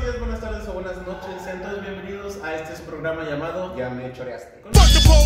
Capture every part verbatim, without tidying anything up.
días, buenas tardes o buenas noches. Sean todos bienvenidos a este su programa llamado Ya me choreaste. Con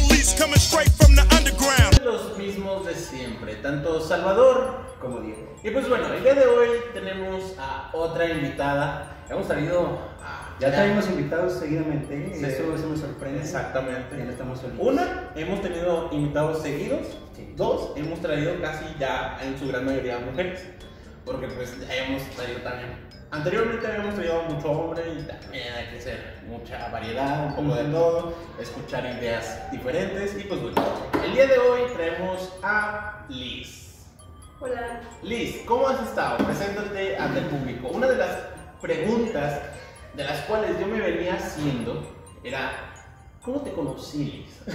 los mismos de siempre, tanto Salvador como Diego. y pues bueno, el día de hoy tenemos a otra invitada. Hemos traído a... Ya traemos invitados seguidamente, Sí. eso, eso me sorprende. Exactamente. Ya no estamos solitos. Una, hemos tenido invitados seguidos. Sí. Dos, hemos traído casi ya en su gran mayoría mujeres. Porque pues ya hemos traído también. Anteriormente habíamos traído mucho hombre y también hay que hacer mucha variedad, un poco de todo, escuchar ideas diferentes. Y pues bueno, el día de hoy traemos a Liz. Hola. Liz, ¿cómo has estado? Preséntate ante el público. Una de las preguntas de las cuales yo me venía haciendo era, ¿cómo te conocí, Liz?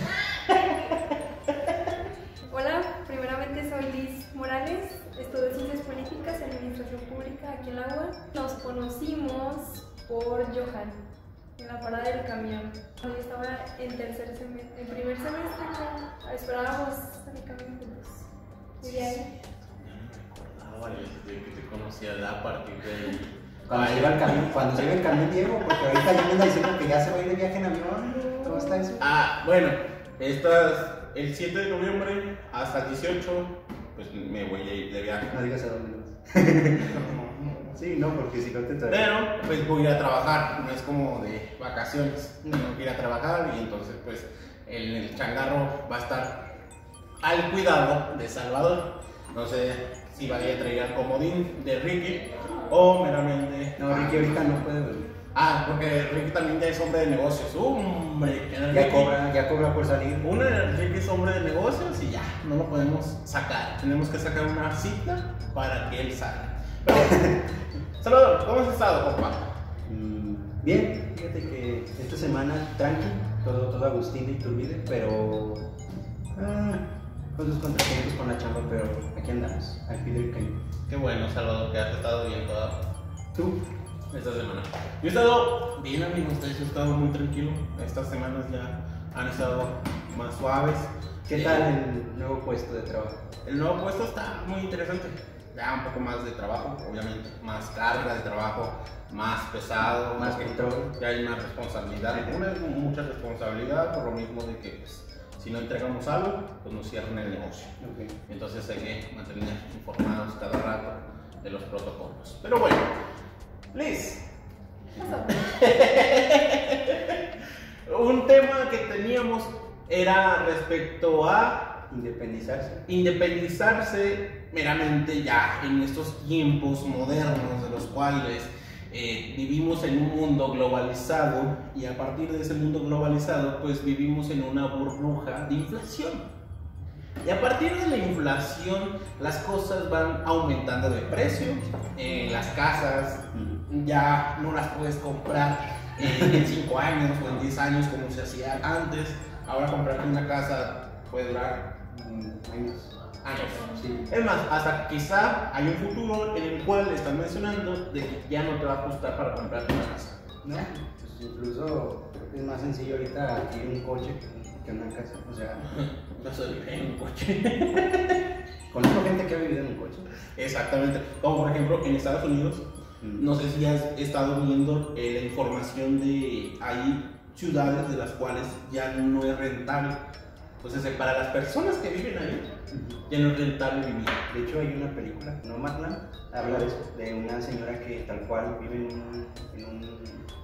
Hola, primeramente soy Liz Morales, estudio Ciencias Políticas y Administración Pública aquí en la U A. Nos conocimos por Johan, en la parada del camión. Cuando yo estaba en tercer semestre, en primer semestre, creo, esperábamos a mi camión juntos. Y de ahí. No me acordaba, Liz, de que te conocía a partir de... Cuando se iba el camión, cuando se iba el camión Diego, porque ahorita ya me anda diciendo que ya se va a ir de viaje en avión. ¿Cómo está eso? Ah, bueno, estas, el siete de noviembre hasta el dieciocho, pues me voy a ir de viaje. No digas a dónde vas. Sí, no, porque si no te trae. Pero pues voy a ir a trabajar, no es como de vacaciones, tengo que ir a trabajar y entonces pues el, el changarro va a estar al cuidado de Salvador. No sé si vaya a traer al comodín de Ricky o meramente... No, Ricky ahorita no puede venir. Ah, porque Ricky también ya es hombre de negocios. Hombre, Ya Ricky- cobra, ya cobra por salir. Una, Enrique es hombre de negocios y ya, no lo podemos sacar. Tenemos que sacar una cita para que él salga. Pero, Salvador, ¿cómo has estado, compa? Mm, Bien, fíjate que esta semana tranqui, todo, todo Agustín y Turbide, pero ah, con sus contratiempos con la chamba, pero aquí andamos, al pie del cañón. Qué bueno, Salvador, que has estado bien toda ¿Tú? esta semana. Yo he estado bien, amigos, ustedes he estado muy tranquilo. Estas semanas ya han estado más suaves. ¿Qué Eh, tal el nuevo puesto de trabajo? El nuevo puesto está muy interesante. Ya un poco más de trabajo, obviamente. Más carga de trabajo, más pesado. Más porque control. Ya hay más responsabilidad. Una es mucha responsabilidad por lo mismo de que pues, si no entregamos algo, pues nos cierran el negocio. Ok. Entonces hay que mantener informados cada rato de los protocolos. Pero bueno, Liz, un tema que teníamos era respecto a Independizarse. independizarse meramente ya en estos tiempos modernos de los cuales eh, vivimos en un mundo globalizado y a partir de ese mundo globalizado pues vivimos en una burbuja de inflación. Y a partir de la inflación las cosas van aumentando de precio, eh, las casas ya no las puedes comprar eh, en cinco años o en diez años como se hacía antes. Ahora comprarte una casa puede durar Mm, años. años. Sí. Es más, hasta quizá hay un futuro en el cual están mencionando de que ya no te va a costar para comprarte una casa. No, pues incluso creo que es más sencillo ahorita adquirir un coche que, que una casa. O sea, No se vive en un coche. conozco gente que ha vivido en un coche. Exactamente. Como por ejemplo en Estados Unidos, Mm. no sé si has estado viendo eh, la información de hay ciudades de las cuales ya no es rentable. Entonces, eh, para las personas que viven ahí, ya no es rentable vivir. De hecho, hay una película, Nomadland, habla de eso, de una señora que tal cual vive en, un, en, un,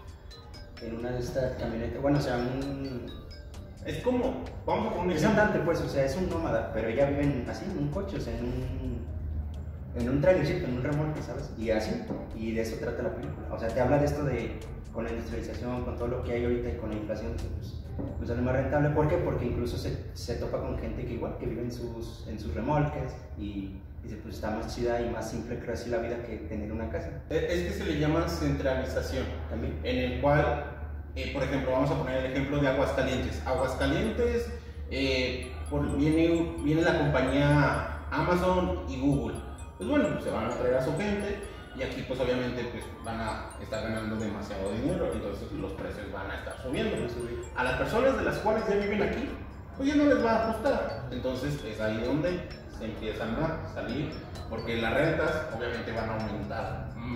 en una de estas camionetas, bueno, o sea, un, Es como, vamos a poner un es ejemplo. andante, pues, o sea, es un nómada, pero ella vive en, así, en un coche, o sea, en un, en un trailercito, en un remolque, ¿sabes? Y así, y de eso trata la película, o sea, te habla de esto de, con la industrialización, con todo lo que hay ahorita y con la inflación, pues, pues sale más rentable. ¿Por qué? Porque incluso se, se topa con gente que igual, que vive en sus, en sus remolques y dice, pues está más chida y más simple, creo así, la vida que tener una casa. Es es que se le llama centralización, También. en el cual, eh, por ejemplo, vamos a poner el ejemplo de Aguascalientes. Aguascalientes, eh, por- viene, viene la compañía Amazon y Google. Pues bueno, pues se van a traer a su gente y aquí pues obviamente pues van a estar ganando demasiado dinero, entonces los precios van a estar subiendo. A las personas de las cuales ya viven aquí, pues ya no les va a ajustar. Entonces es ahí donde se empiezan a salir, porque las rentas obviamente van a aumentar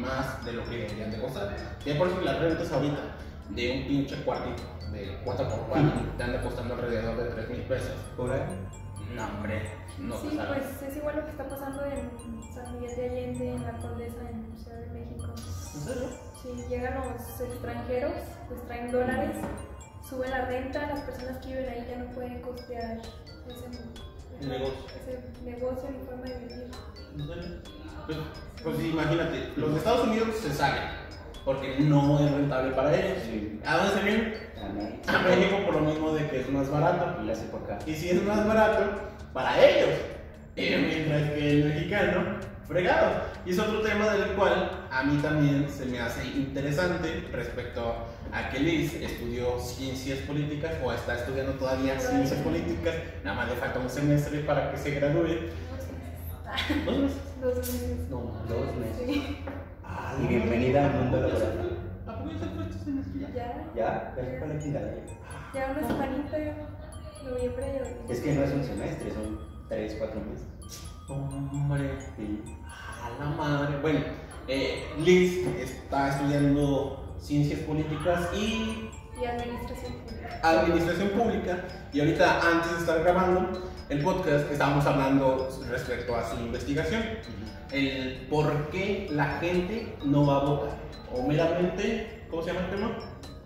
más de lo que deberían de costar. Y por eso las rentas ahorita de un pinche cuartito de cuatro por cuatro te anda costando alrededor de tres mil pesos. ¿Por ahí? No, hombre, no Sí, te sale. pues es igual lo que está pasando en San Miguel de Allende, en la Condesa, en Ciudad de México. ¿En serio? Si llegan los extranjeros, pues traen dólares, sube la renta, las personas que viven ahí ya no pueden costear ese, El negocio. ese negocio ni forma de vivir. ¿En serio? Pues, pues imagínate, los de Estados Unidos se salen porque no es rentable para ellos. Sí. ¿A dónde se vienen? A México. A México por lo mismo de que es más barato. Y la hace por acá. Y si es más barato, para ellos. Eh, mientras que el mexicano, fregado. Y es otro tema del cual a mí también se me hace interesante respecto a que Liz estudió ciencias políticas o está estudiando todavía ciencias políticas. Nada más le falta un semestre para que se gradúe. ¿Dos meses? Dos meses. No, Dos meses. Sí. Ah, Y bienvenida al mundo laboral. ¿A poco ya se fue este semestre ya? Ya, Ya, ya se fue la chingada. ya una semanita, noviembre ya. Es que no es un semestre, son tres, cuatro meses. Hombre. Sí. A la madre. Bueno, eh, Liz está estudiando ciencias políticas y Y administración pública. administración pública. Y ahorita, antes de estar grabando el podcast, estábamos hablando respecto a su investigación. El por qué la gente no va a votar. O meramente, ¿cómo se llama el tema?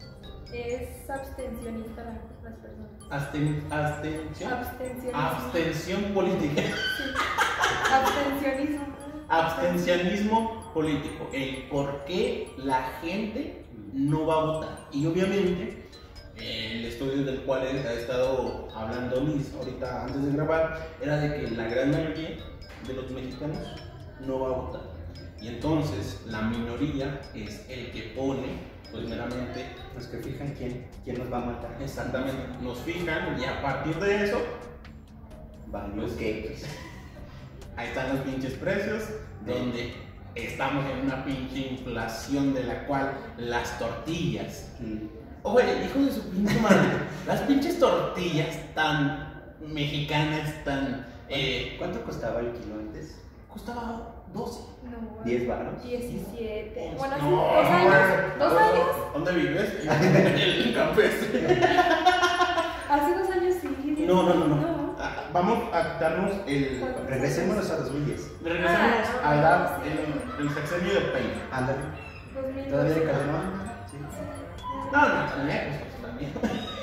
Es abstencionista la- las personas. Absten, abstención. Abstencionismo. Abstención política. Sí. Abstencionismo. Abstencionismo político. El por qué la gente no va a votar. Y obviamente, el estudio del cual ha estado hablando Liz ahorita antes de grabar era de que la gran mayoría de los mexicanos no va a votar. Y entonces la minoría es el que pone, pues meramente, Los que fijan quién, quién nos va a matar. exactamente, nos fijan y a partir de eso, Valió Pues, que. ahí están los pinches precios, donde estamos en una pinche inflación de la cual las tortillas. Mm. Oye, hijo de su pinche madre, las pinches tortillas tan mexicanas, tan. Eh, ¿Cuánto costaba el kilo antes? costaba doce. No. ¿diez varos? diecisiete. Bueno, hace No, dos años. ¿Dos años? ¿Dónde vives? En el campestre. Hace dos años sí. No, no, no, no. No. Ah, Vamos a quitarnos el. ¿Cuánto? Regresémonos a dos mil diez. Regresemos Ah, a la, sí. el, el sexenio de Peña. Ándale. dos mil ¿Todavía de doce. Calderón? Sí. No, no, también, pues también.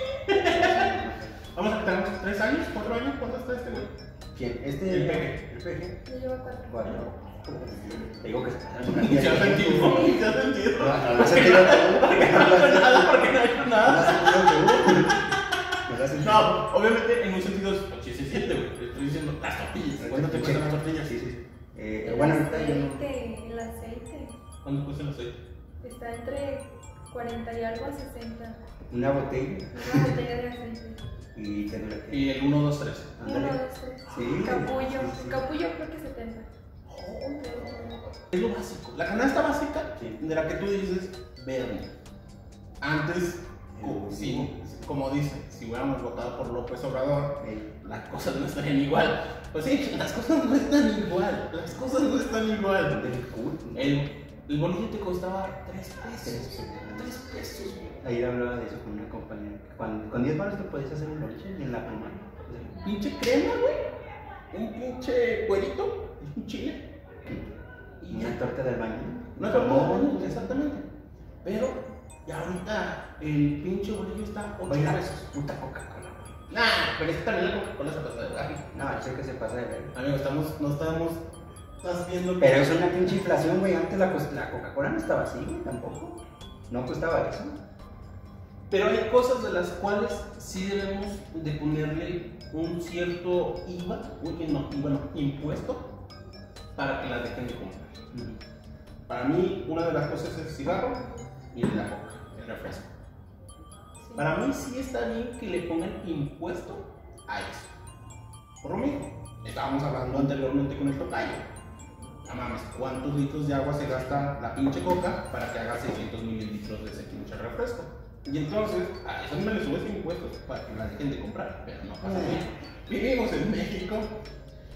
Vamos a quitarnos tres años, cuatro años, ¿cuánto está este güey? ¿Quién? Este. El peje. El peje. Ya lleva cuatro. Cuatro. Te digo que está. ¿Se ha sentido? ¿Se ha sentido? No, no lo has sentido tú. Porque no No lo ha has hecho sentido. nada porque no ha hecho No lo nada. has sentido tú. No lo has sentido. No, obviamente en un sentido sí se siente, güey. Te estoy diciendo las tortillas. ¿Cuánto te cuestan las tortillas? Sí, sí. Eh, El bueno, ahorita yo no. aceite, el aceite ¿Cuánto cuesta el aceite? está entre cuarenta y algo a sesenta. Una botella Una botella de aceite. y te dura qué. Y el uno, dos, tres. Uno, Ándale. dos, tres. Sí. Capullo. Sí, sí. Capullo creo que setenta. Es lo básico. La canasta básica Sí. de la que tú dices, verde. Antes, co- sí, como dicen, si hubiéramos votado por López Obrador, Eh, las cosas no estarían igual. Pues sí, las cosas no están igual. Las cosas no están igual. del cool. El, el bolillo te costaba tres pesos. Tres pesos. tres pesos, güey. Ayer hablaba de eso con una compañera. Cuando, con diez baros te podías hacer un lonche en la primaria. Pinche crema, güey. Un pinche cuerito. Un chile. Y una torta del baño. Una torta, exactamente. Pero, ya ahorita el pinche bolillo está ocho Oiga, pesos. puta Coca-Cola, güey. Nah, pero es que también la Coca-Cola se pasa de verga. No, sé que se pasa de ver. Amigo, estamos, no estamos, estás viendo que... Pero es una pinche inflación, güey. Antes la, cos- la Coca-Cola no estaba así, güey, tampoco. No costaba eso. Pero hay cosas de las cuales sí debemos de ponerle un cierto I V A, un, no, bueno, impuesto, para que las dejen de comprar. Para mí, una de las cosas es el cigarro y la coca, el refresco. Sí. Para mí sí está bien que le pongan impuesto a eso. Por lo mismo, estábamos hablando anteriormente con el tocayo. No mames, ¿cuántos litros de agua se gasta la pinche coca para que haga seiscientos mililitros de ese pinche refresco? Y entonces, a eso no le subes impuestos para que la dejen de comprar, pero no pasa nada. Vivimos en México.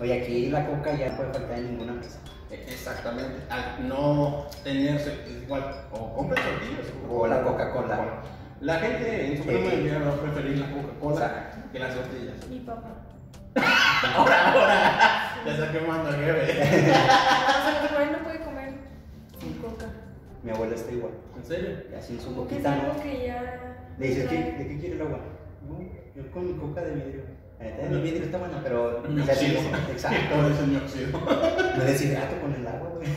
Oye, aquí la coca ya no puede faltar en ninguna mesa. Exactamente, al no tenerse igual, o compras tortillas O la Coca-Cola. La gente en su gran mayoría va a preferir la Coca-Cola que las tortillas. Mi papá. Ahora, ahora, ya está quemando jefe. O sea, por ahí no puede comer sin coca. Mi abuela está igual. ¿En serio? Y así en su Como que es coquita, ¿no? algo que ya. Le dices, ¿qué, trae. ¿de qué quiere el agua? No, yo con mi coca de vidrio. La neta, mi vidrio está buena, pero. Mi o sea, sí, oxido. exacto. Todo eso es mi oxido. Me deshidrato con el agua, güey.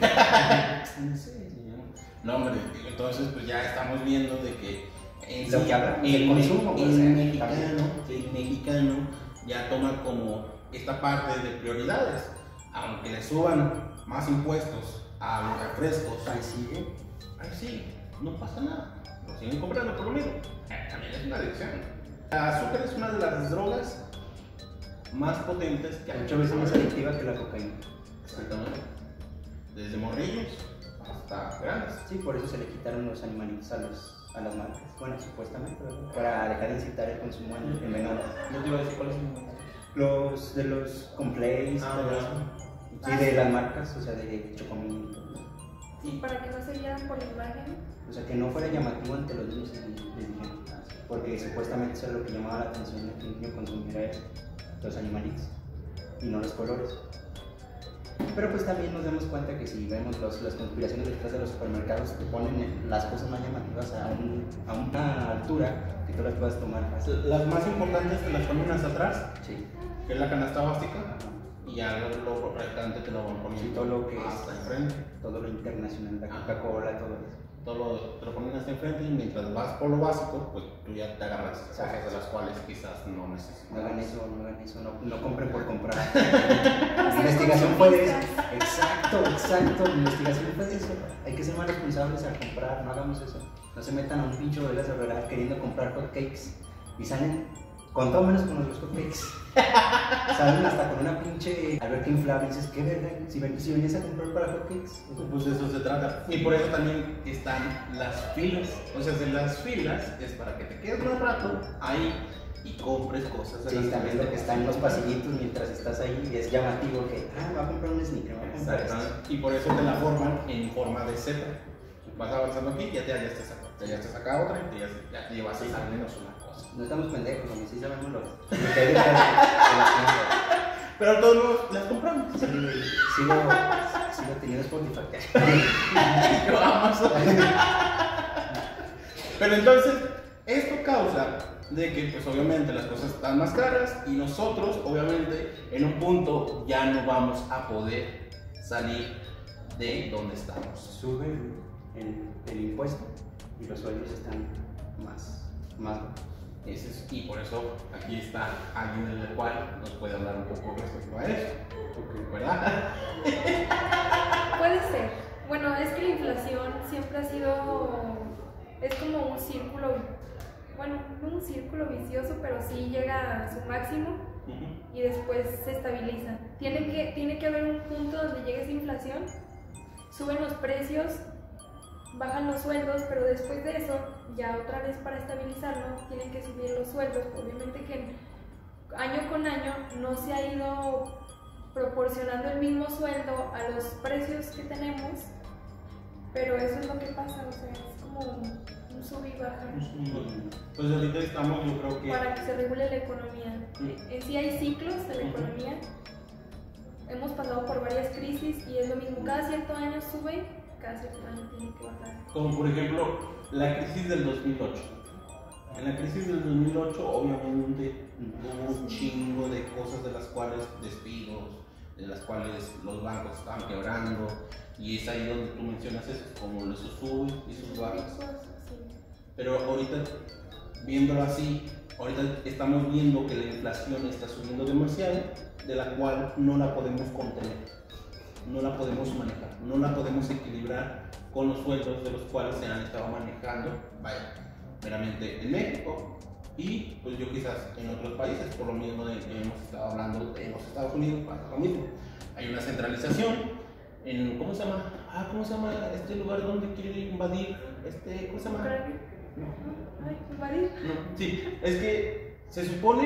No, hombre, entonces pues ya estamos viendo de que en Lo sí, que habla, el, el consumo, el o sea, mexicano, también. el mexicano ya toma como esta parte de prioridades, aunque le suban más impuestos a los refrescos, Ahí sigue. ahí sí, no pasa nada, lo siguen comprando por lo mismo. Eh, También es una adicción. El azúcar es una de las drogas más potentes que hay. Muchas veces más adictiva que la cocaína. Exactamente. Desde morrillos hasta grandes. Sí, por eso se le quitaron los animalitos a, los, a las marcas. Bueno, supuestamente, ¿verdad? Para dejar de incitar el consumo en, en menores. No te iba a decir cuál es el Los de los complays, Ah, todo ya. eso. Sí, de las marcas, o sea, de Chocomil. Sí, para que no se vieran por la imagen. O sea, que no fuera llamativo ante los niños y les dijeron. Porque supuestamente eso era lo que llamaba la atención de que un niño consumiera eso, los animalitos y no los colores. Pero pues también nos damos cuenta que si vemos los, las conspiraciones detrás de los supermercados que ponen las cosas más llamativas a, un, a una altura que tú las puedas tomar fácil. Las más importantes te las ponen hasta atrás, Sí. que es la canasta básica, y ya lo, lo restante te lo van poniendo Sí, todo lo que hasta es- enfrente. Todo lo internacional, la Ajá. Coca-Cola, todo eso. Todo lo, te lo ponen hasta enfrente y mientras vas por lo básico, pues tú ya te agarras cosas Exacto. de las cuales quizás no necesitas. No hagan eso, no hagan eso, no, no compren por comprar. Ser La investigación fue de eso. consumistas. Exacto, exacto. La investigación fue de eso. Hay que ser más responsables al comprar, no hagamos eso. No se metan a un pincho de las de queriendo comprar hot cakes y salen con todo menos con los hot cakes. Salen hasta con una pinche alberca inflable y dices, ¿qué verga? Si, ven- si venías a comprar para hot cakes. Pues de eso se trata. Y por eso también están las filas. O sea, de las filas es para que te quedes más rato ahí y compres cosas de Sí, las también lo que te está en los pasillitos mientras estás ahí y es llamativo que, ah, me voy a comprar un sneaker, me voy a comprar esto. Exactamente. Y por eso te la forman en forma de Z. Vas avanzando aquí, ya te hallaste acá, te hallaste acá otra y ya, ya te llevas al menos una cosa. No estamos pendejos, hombre, sí sabemos lo lo que hay detrás de- de las cosas. Pero todos los- las compramos. Sí, sigo, sigo teniendo Spotify. Yo Amazon. Pero entonces, esto causa de que, pues obviamente, las cosas están más caras y nosotros, obviamente, en un punto ya no vamos a poder salir de donde estamos. Sube el, el impuesto y los sueldos están más, más. Ese es- y por eso aquí está alguien en el cual nos puede hablar un poco respecto a eso. ¿Verdad? Puede ser. Bueno, es que la inflación siempre ha sido. Es como un círculo. Bueno, no un círculo vicioso, pero sí llega a su máximo y después se estabiliza. Tiene que, tiene que haber un punto donde llegue esa inflación, suben los precios, bajan los sueldos, pero después de eso, ya otra vez para estabilizarlo, tienen que subir los sueldos. Obviamente que año con año no se ha ido proporcionando el mismo sueldo a los precios que tenemos, pero eso es lo que pasa, o sea, es como un sub y baja. Pues ahorita estamos, yo creo que. Para que se regule la economía. Sí. En sí hay ciclos de la Ujú. economía. Hemos pasado por varias crisis y es lo mismo. Cada cierto año sube, cada cierto año tiene que bajar. Como por ejemplo la crisis del dos mil ocho. En la crisis del dos mil ocho obviamente hubo un chingo de cosas de las cuales despidos, de las cuales los bancos estaban quebrando y es ahí donde tú mencionas eso, como los sube y sus bajas. Sí. Pero ahorita, viéndolo así, ahorita estamos viendo que la inflación está subiendo demasiado, de la cual no la podemos contener, no la podemos manejar, no la podemos equilibrar con los sueldos de los cuales se han estado manejando, vaya, meramente en México y pues yo quizás en otros países, por lo mismo de que hemos estado hablando de los Estados Unidos, pasa lo mismo. Hay una centralización en, ¿cómo se llama? Ah, ¿cómo se llama este lugar donde quiere invadir, este, ¿cómo se llama? Ucrania. No. Ay, invadir. No, sí, es que se supone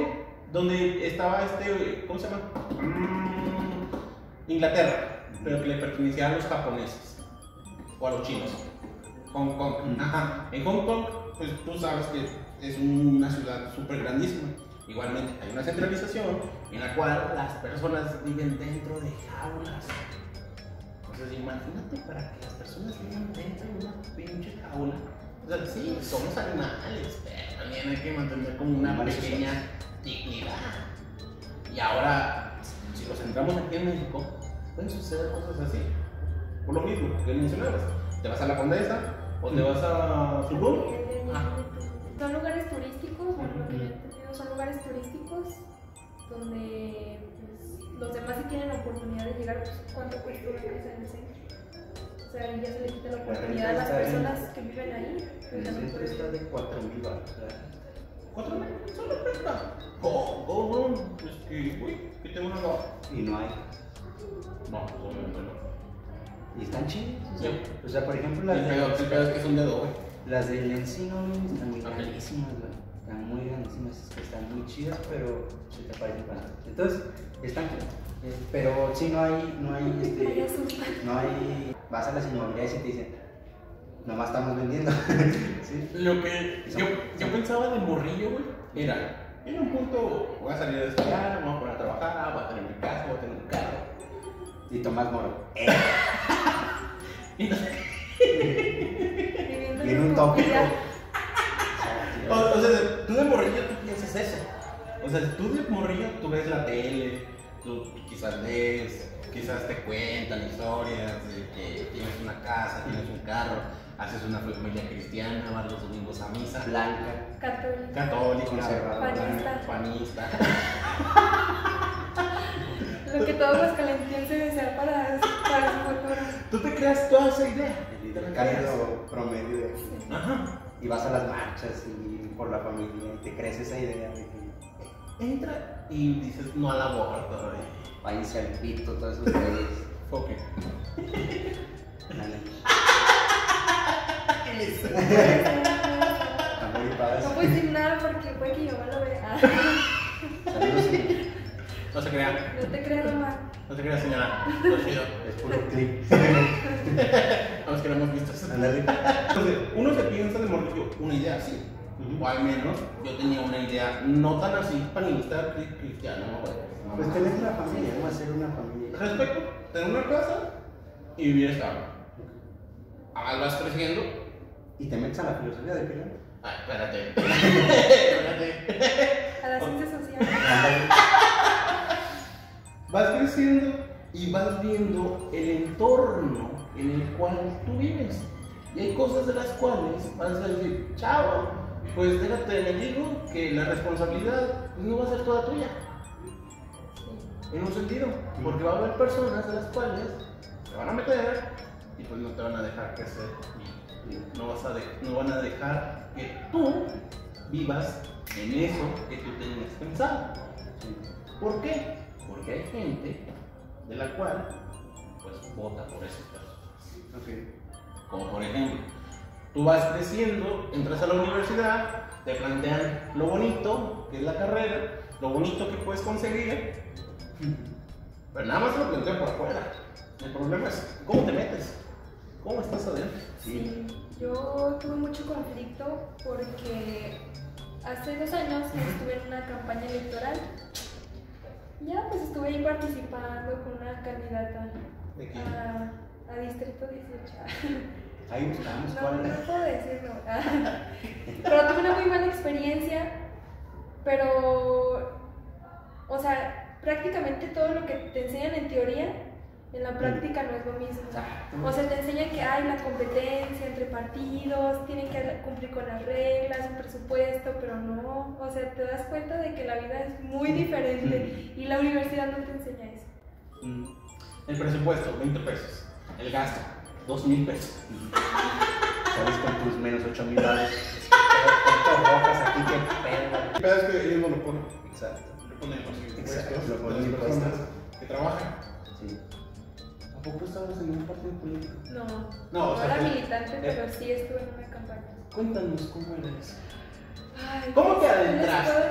donde estaba este, ¿cómo se llama? Mm, Inglaterra, pero que le pertenecía a los japoneses o a los chinos. Hong Kong. Mm. Ajá. En Hong Kong, pues tú sabes que es una ciudad súper grandísima. Igualmente hay una centralización en la cual las personas viven dentro de jaulas. Entonces imagínate para que las personas vivan dentro de una pinche jaula. O sea, sí, somos animales, pero también hay que mantener como una Animales pequeña dignidad. Y ahora, si lo centramos aquí en México, pueden suceder cosas así. Por lo mismo que mencionabas, te vas a la Condesa o te vas a Tulum. Ah. Son lugares turísticos, bueno, lo que yo he entendido, son lugares turísticos donde pues, los demás sí tienen la oportunidad de llegar. Pues, ¿cuánto cuesta una casa en el centro? O sea, ya se le quita la oportunidad a las personas que viven ahí. El centro está de cuatro mil baros. ¿Cuatro mil? Solo presta. Oh, oh, no. Es que, uy, que tengo una gama. Y no hay. No, obviamente no. Y están chidos. O sea, Sí. o sea, por ejemplo, las El peor, el peor es que son de adobe. Las del encino están muy Ok. grandísimas, güey. Están muy grandísimas, están muy chidas, pero se te parecen para nada. Entonces, están eh, pero sí, no hay, no hay, Ay, este, asustan. no hay, vas a las inmobiliarias y te dicen, nomás estamos vendiendo. ¿Sí? Lo que yo, yo pensaba de morrillo, güey, era, en un punto voy a salir a estudiar, me voy a poner a trabajar, voy a tener mi casa, voy a tener un carro. Y Tomás Moro. Eh, Y no- Viviendo Viene en un toque. comodidad. O, o sea, tú de morrillo tú piensas eso. O sea, tú de morrillo tú ves la tele, tú quizás lees, quizás te cuentan historias de que tienes una casa, tienes un carro, haces una familia cristiana, vas los domingos a misa, Blanca. Católica. católica, Conservadora. Panista. panista. Lo que todos los calentienses desean para, para su futuro. Tú te creas toda esa idea. El Te la creas. cálido promedio de aquí. Ajá. Y vas a las marchas y por la familia y te crees esa idea de que Entra y dices no al aborto. y- váyanse al pito, todos esos güeyes. Ok. La neta. No Amor y paz. puedo decir nada porque puede que mi mamá lo vea. Ah, Saludos, señor. No se crea, no te creas, mamá. no se crea, señora. Lo chido. Es puro clip. Vamos que lo hemos visto. Ándale. Entonces, uno se piensa de morrillo una idea así. O al menos yo tenía una idea no tan así, panista, cri- cristiana, ¿no? Bueno, Pues tener una familia, vamos a hacer una familia. Respecto, tener una casa y vivir estable. Ah, vas creciendo. Y te metes a la filosofía de Pilar. Ay, espérate. espérate. A la ciencia social. Vas creciendo y vas viendo el entorno en el cual tú vives. Y hay cosas de las cuales vas a decir, chao, pues déjate, me digo que la responsabilidad no va a ser toda tuya. En un sentido, porque va a haber personas de las cuales te van a meter y pues no te van a dejar crecer. Y no, vas a de- no van a dejar que tú vivas en eso que tú tenías pensado. ¿Por qué? Porque hay gente de la cual pues vota por esas personas. Ok. Como por ejemplo, tú vas creciendo, entras a la universidad, te plantean lo bonito que es la carrera, lo bonito que puedes conseguir, pero nada más te lo plantean por afuera. El problema es cómo te metes, cómo estás adentro. Sí, yo tuve mucho conflicto porque hace dos años estuve en una campaña electoral. Ya pues estuve ahí participando con una candidata ¿De quién? a, a Distrito dieciocho. Ahí buscamos No, cuál no es. puedo decirlo. Pero tuve una muy mala experiencia, pero, o sea, prácticamente todo lo que te enseñan en teoría, en la práctica no es lo mismo. O sea, te enseñan que hay la competencia entre partidos, tienen que cumplir con las reglas, un presupuesto, pero no. O sea, te das cuenta de que la vida es muy diferente y la universidad no te enseña eso. Mm. El presupuesto, veinte pesos. El gasto, dos mil pesos. Sales con tus menos ocho mil dólares. Puntos rojas aquí, qué pedo. El pedo es que ellos no lo ponen. Exacto. Le ponen los impuestos Exacto, lo ponen de las personas impuestos. que trabajan. Sí. ¿A poco estabas en un partido político? No, No, no, o sea, era que- militante, eh. pero sí estuve en una campaña. Cuéntanos cómo era eso. Ay, ¿Cómo te ¿qué les adentraste? puedo decir?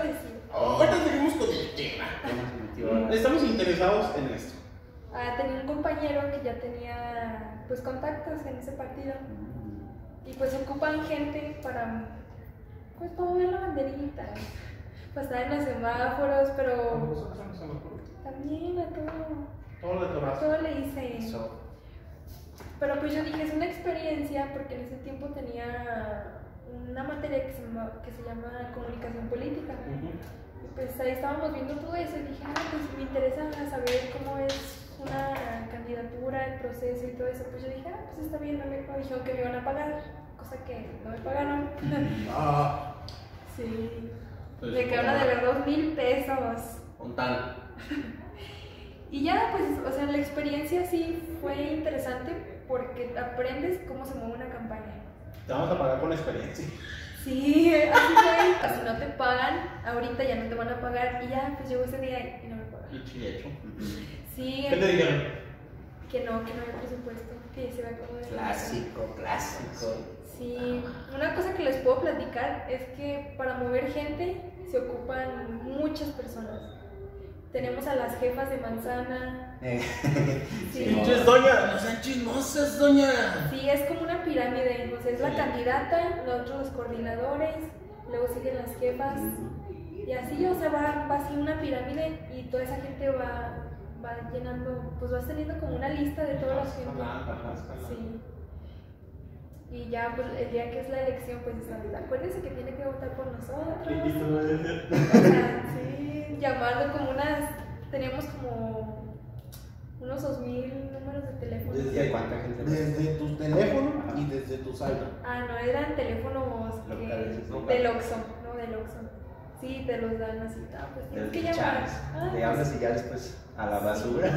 Ahorita seguimos con el tema. Estamos interesados en esto. Ah, tenía un compañero que ya tenía pues contactos en ese partido y pues ocupan gente para pues para mover la banderita, para estar en los semáforos, pero también a todo, Todo de torazo. todo le hice. Eso. Pero pues yo dije, es una experiencia porque en ese tiempo tenía una materia que se llama, que se llama comunicación política. Ujú. Y pues ahí estábamos viendo todo eso y dije, ah, pues me interesa saber cómo es una candidatura, el proceso y todo eso. Pues yo dije, ah, pues está bien, no me me dijeron que me iban a pagar, cosa que no me pagaron. Ah, Sí, pues, me quedaron de ver dos mil pesos. con tal. Y ya, pues, o sea, la experiencia sí fue interesante porque aprendes cómo se mueve una campaña. Te vamos a pagar con experiencia. Sí, así fue. Si no te pagan, ahorita ya no te van a pagar. Y ya, pues llegó ese día y no me pagaron. Y chilecho. Sí, ¿Qué te dijeron? que no, que no hay presupuesto, que se va a acomodar. Clásico, clásico. Sí, una cosa que les puedo platicar es que para mover gente se ocupan muchas personas. Tenemos a las jefas de manzana. Eh, Sí. Pinches doña, no sean chismosas, doña. Sí, es como una pirámide, o sea, es la Sí. candidata, nosotros los coordinadores, luego siguen las jefas, y así, o sea, va, va así una pirámide y toda esa gente va, va llenando, pues vas teniendo como una lista de toda la gente. Sí. Y ya, pues el día que es la elección, pues acuérdense que tiene que votar por nosotros. O sea, sí, llamando como unas, teníamos como unos dos mil números de teléfono. Desde, ¿Cuánta gente? desde tu teléfono Ajá. y desde tu saldo. Ah, no, eran teléfonos que- Locales, locales. del Oxxo, no del Oxxo. Sí, te los dan así, ah, pues tienes que llamar. Ah, Te pues, hablas y ya después a la basura.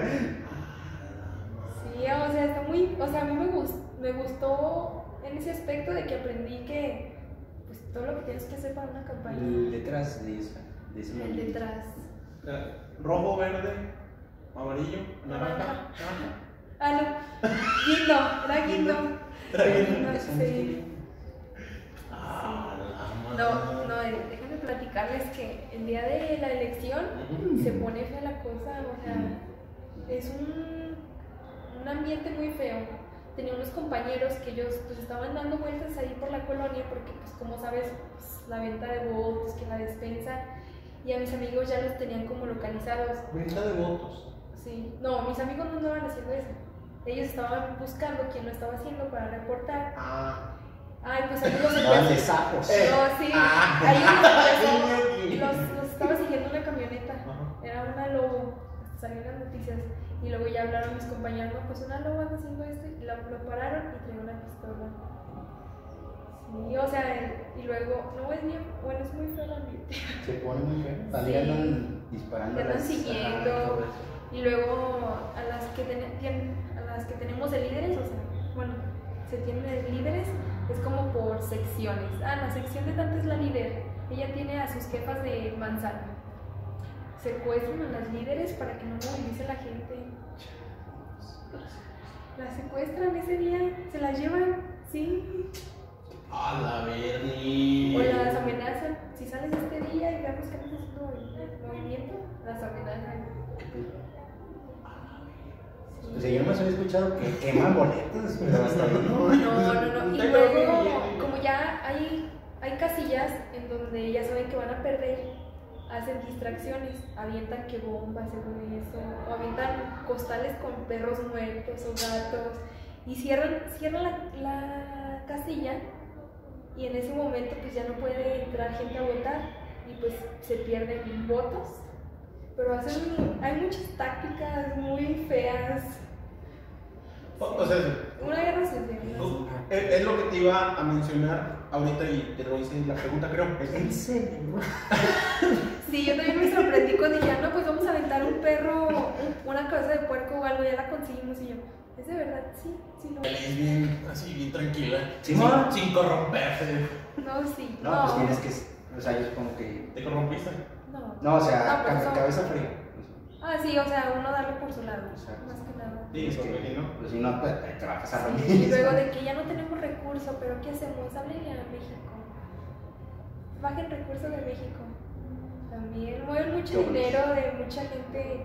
sí, o sea, está muy, o sea, a mí me gustó, me gustó en ese aspecto de que aprendí que pues todo lo que tienes que hacer para una campaña, Letras de esa. De ese el momento. detrás. Eh, Rojo, verde, amarillo, naranja. Naranja. Ajá. Ah, no, guindo, era guindo. Guindo. Guindo, sí. Ah, la No, madre. no, eh, déjenme platicarles que el día de la elección Ujú. se pone fea la cosa, o sea, es un, un ambiente muy feo. Tenía unos compañeros que ellos pues estaban dando vueltas ahí por la colonia porque pues como sabes, pues, la venta de votos, que la despensa, y a mis amigos ya los tenían como localizados. Venta de votos. Sí, no, mis amigos no andaban haciendo eso. Ellos estaban buscando quién lo estaba haciendo para reportar. Ah. Ay, pues a ellos los Estaban de empezó. sapos. Eh. No, sí, Ah. ahí Niño, los empezó. niño. Los, los estaba siguiendo una camioneta. Ajá. Era una lobo. Hasta salió en las noticias. Y luego ya hablaron mis compañeros, no, pues una loba anda haciendo esto. Y lo, lo pararon y traía una pistola. Sí, o sea, y luego, no es bien, bueno, es muy feo el ambiente. Se pone muy feo. Sí. También andan disparando. Te andan las- siguiendo. ajá, todo eso. Y luego a las que, ten- tien- a las que tenemos de líderes, o sea, bueno, se tienen de líderes, es como por secciones. Ah, la sección de tanta es la líder. Ella tiene a sus jefas de manzana. Secuestran a las líderes para que no movilice la gente. Las secuestran ese día, se las llevan, sí. A la Bernie. O las amenazan. Si sales este día y vemos que no estás haciendo movimiento, las amenazan. Pues yo no había escuchado que queman boletos, pero hasta ahí no. No, no, no. Y luego, como ya hay, hay casillas en donde ya saben que van a perder, hacen distracciones, avientan que bombas, según eso, o avientan costales con perros muertos o gatos, y cierran, cierran la, la casilla, y en ese momento pues ya no puede entrar gente a votar, y pues se pierden votos. Pero hacen, hay muchas tácticas muy feas. O, o sea, Una guerra sucia. tú- es, es lo que te iba a mencionar ahorita y te lo hice la pregunta, creo. ¿En serio? Sí, yo también me sorprendí cuando dije, no, pues vamos a aventar un perro, un- una cabeza de puerco o algo, ya la conseguimos. Y yo, ¿es de verdad? Sí, sí, no. Él es bien, así, bien tranquila. Sí, sin, ¿no? sin corromperse. No, sí. No, pues tienes que. O sea, yo como que. ¿Te corrompiste? No. No, o sea, No, pues, ca- no. cabeza fría. Ah, sí, o sea, uno darle por su lado, Exacto. más que nada. Sí, Es porque que, si no. pues si no, pues, te va a pasar lo Sí, mismo. y luego de que ya no tenemos recursos, pero ¿qué hacemos? Háblenle a México. Bajen recursos de México. También mueven mucho Qué bonito. dinero de mucha gente,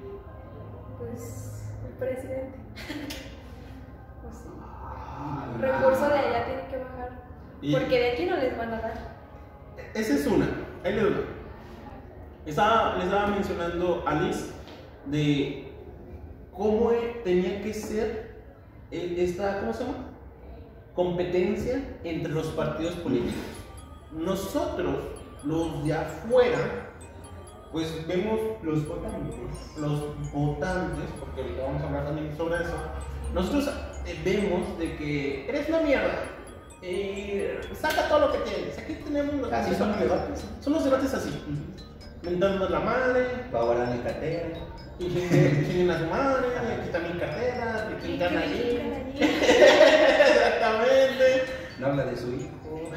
pues el presidente. Pues sí. Recurso de allá tiene que bajar, Y- porque de aquí no les van a dar. Esa es una. Ahí les doy. Estaba, les estaba mencionando a Liz de cómo eh, tenía que ser eh, esta, ¿cómo se llama? Competencia entre los partidos políticos. Nosotros, los de afuera, pues vemos Los votantes. los votantes, porque ahorita vamos a hablar también sobre eso. Nosotros eh, vemos de que eres una mierda. Eh, saca todo lo que tienes. Aquí tenemos los Así son los debates. Son los debates así. Mentándonos la madre, Va a guardar mi cartera. y chinguen a su madre, y aquí está mi cartera, y aquí gana ¿Qué allí. allí? Exactamente. No habla de su hijo.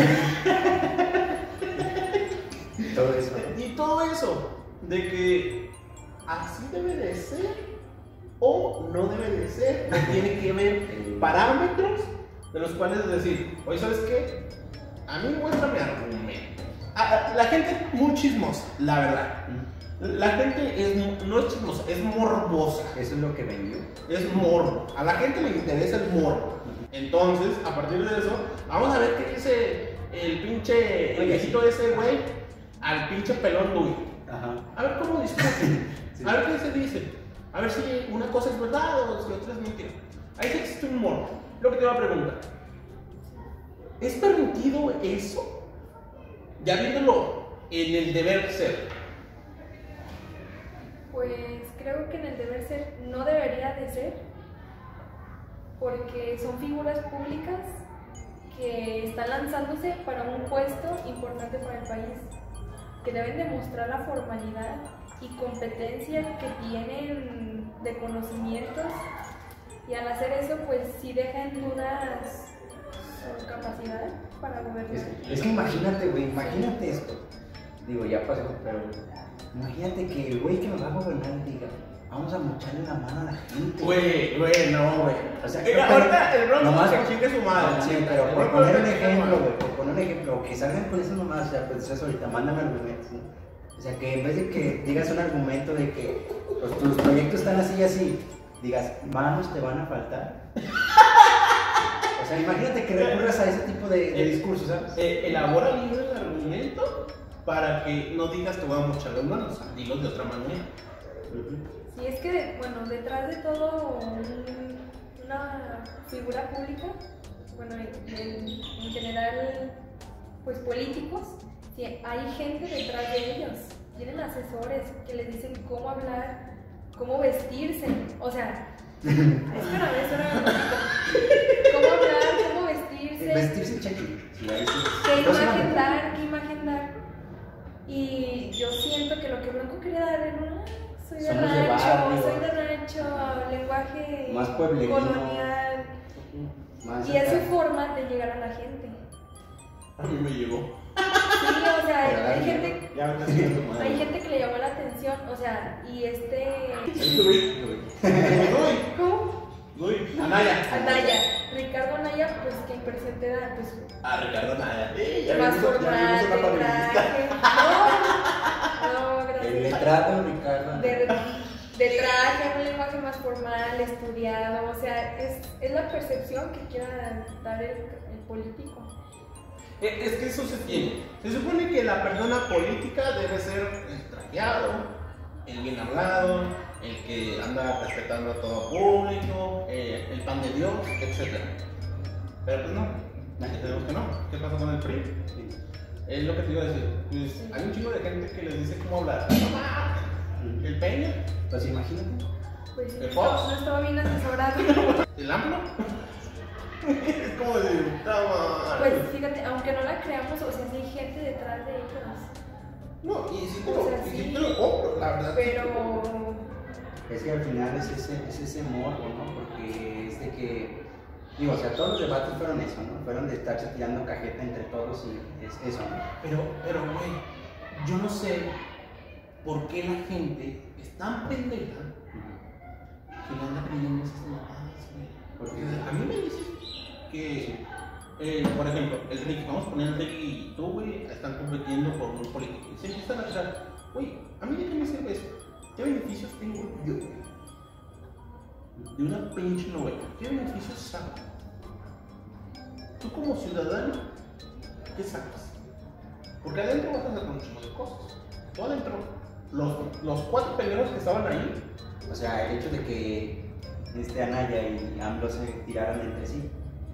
Todo eso. Y todo eso, de que así debe de ser o no debe de ser, o tiene que ver parámetros de los cuales decir, oye, ¿sabes qué? A mí muéstrame argumento. Ah, la gente muy chismosa, la verdad. La gente es, no es chismosa, es morbosa. Eso es lo que vendió. Es morbo. A la gente le interesa el morbo. Entonces, a partir de eso, vamos a ver qué dice el pinche, el Oye, viejito ese güey al pinche pelón Luis. Ajá. A ver cómo discute. Sí. A ver qué se dice. A ver si una cosa es verdad o si otra es mentira. Ahí sí existe un morbo. Lo que te iba a preguntar. ¿Es permitido eso? Ya viéndolo en el deber ser. Pues creo que en el deber ser no debería de ser, porque son figuras públicas que están lanzándose para un puesto importante para el país, que deben demostrar la formalidad y competencia que tienen de conocimientos, y al hacer eso pues sí deja en dudas su capacidad para gobernar. Es, es que imagínate, güey, imagínate esto. Digo, ya pasó, pero imagínate que el güey que nos va a gobernar diga, vamos a mocharle la mano a la gente. Güey, güey, no, güey. O sea, Mira, pero- ahorita el bronco nomás que por- chingue su madre. Sí, pero por Bronco poner un que chingue su ejemplo, madre. güey, por poner un ejemplo, que salgan con esas mamadas, o sea, pues eso ahorita, mándame argumentos, ¿no? O sea, que en vez de que digas un argumento de que pues, tus proyectos están así y así, digas, manos te van a faltar. O sea, imagínate que recurras a ese tipo de, de discursos, ¿sabes? Eh, elabora libre el argumento para que no digas te voy a mochar las manos, dilo de otra manera. Sí, es que, bueno, detrás de todo un- una figura pública, bueno, en, en- en general, pues políticos, sí, hay gente detrás de ellos, tienen asesores que les dicen cómo hablar, cómo vestirse, o sea, espérame, eso era un poquito. Cómo hablar, cómo vestirse, Vestirse cheque. Sí, ahí sí. qué No se imagen mames. dar, qué imagen dar. Y yo siento que lo que Blanco quería dar era una, soy de Somos de rancho, barrio. soy de rancho, lenguaje Más pueblerino. colonial. Más Y es su acá. forma de llegar a la gente. A mí me llegó. Sí, o sea, Pero hay dale, gente, Ya me está tu madre. hay gente que le llamó la atención, o sea, y este... Luis. ¿Cómo? Luis. Anaya. Anaya, Ricardo Anaya, pues que presente era pues Ah, Ricardo Anaya. Eh, ya más me puso- ya me formal, puso de una panelista. traje. No, no, El gracias. letrado, Ricardo. De, de traje, un lenguaje más formal, estudiado, o sea, es, es la percepción que quiera dar el, el político. Eh, Es que eso se tiene. Se supone que la persona política debe ser el trajeado, el bien hablado, el que anda respetando a todo público, eh, el pan de Dios, etcétera. Pero pues no, sabemos que no. ¿Qué pasa con el P R I? Es lo que te iba a decir. Pues hay un chingo de gente que les dice cómo hablar. El Peña, Pues imagínate. Pues sí, ¿El no, Fox? no estaba bien asesorado. el AMLO. Es como decir, "Toma". Pues fíjate, aunque no la creamos, o sea, sí hay gente detrás de ellos. No, y sí te O lo, sea, y sí sí. te lo compro, la verdad. Pero Es que al final es ese, es ese morbo, ¿no? Porque es de que, digo, o sea, todos los debates fueron eso, ¿no? Fueron de estarse tirando cajeta entre todos y es eso, ¿no? Pero, pero, güey, yo no sé por qué la gente es tan pendeja que le anda creyendo esas mamadas, güey. Porque a mí me dicen que eh, por ejemplo, el Ricky, vamos a poner el Ricky y tú, güey, están compitiendo por un político. Y se empiezan a tirar, güey, ¿a mí de qué me sirve eso? ¿Qué beneficios tengo yo, güey? De una pinche novela. ¿Qué beneficios saco? Tú como ciudadano, ¿qué sacas? Porque adentro vas a hacer un chingo de cosas. Tú adentro, los, los cuatro peleadores que estaban ahí. O sea, el hecho de que este Anaya y AMLO se tiraran entre sí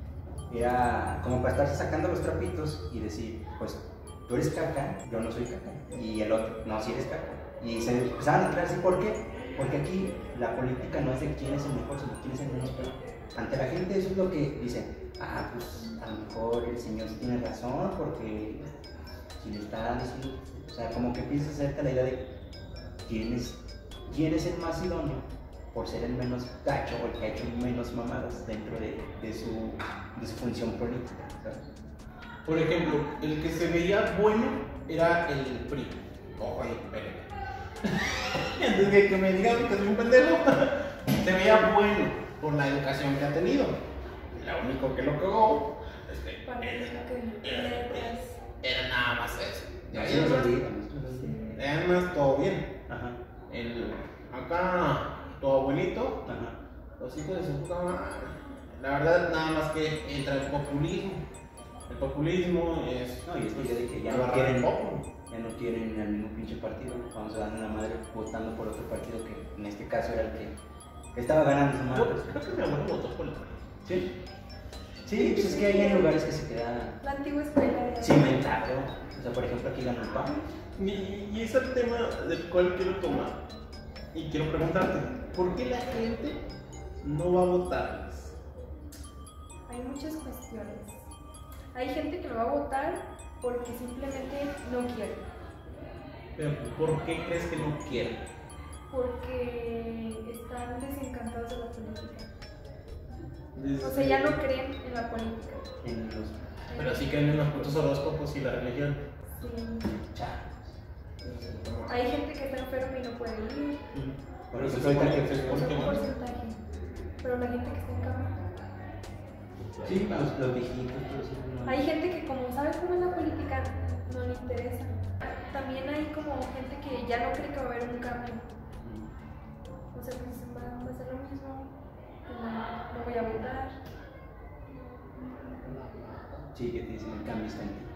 era como para estarse sacando los trapitos y decir, pues tú eres caca, yo no soy caca. Y el otro, no, sí eres caca. Y se empezaban a tirar así, ¿por qué? Porque aquí la política no es de quién es el mejor, sino quién es el menos peor. Ante la gente eso es lo que dicen, ah, pues a lo mejor el señor sí tiene razón, porque si le está diciendo, o sea, como que empieza a hacerte la idea de quién es, quién es el más idóneo por ser el menos gacho o el que ha hecho menos mamadas dentro de, de, su, de su función política, ¿sabes? Por ejemplo, el que se veía bueno era el P R I. Ojo ahí, espérenme. Antes de que me digan que soy un pendejo, se veía bueno por la educación que ha tenido. Lo único que lo cagó es que era, era, era nada más eso. Ya, ya lo olvidé. Además, todo bien. Ajá. El, acá, todo bonito. Ajá. Los hijos de su puta madre. La verdad, nada más que entra el populismo. El populismo es. No, y esto ya de que ya no agarrar quieren, el popo. ya no quieren el mismo pinche partido, vamos a darle la madre votando por otro partido que en este caso era el que, que estaba ganando su madre. Yo creo que mi abuelo votó por el P R I. Sí. Sí, pues es que hay en lugares que se queda La antigua escuela de cimentado. O sea, por ejemplo, aquí ganó el P A N. Y, y es el tema del cual quiero tomar. Y quiero preguntarte, ¿por qué la gente no va a votar? Hay muchas cuestiones. Hay gente que lo va a votar porque simplemente no quiere. Pero ¿por qué crees que no quieren? Porque están desencantados de la política. Desde- O sea, ya no creen en la política. En los Pero sí creen en los putos horóscopos y la religión. Sí. chats. Hay gente que está enferma y no puede ir. Por eso se soy supone- tan se O supone sea, que un van. porcentaje. Pero la gente que está en cama. Sí, los, los viejitos, todos esos, ¿no? Hay gente que como sabe cómo es la política, no le interesa. También hay como gente que ya no cree que va a haber un cambio. O sea, pues va, va a ser lo mismo. Pues no, no voy a votar. Sí, que te dicen el cambio está en ti.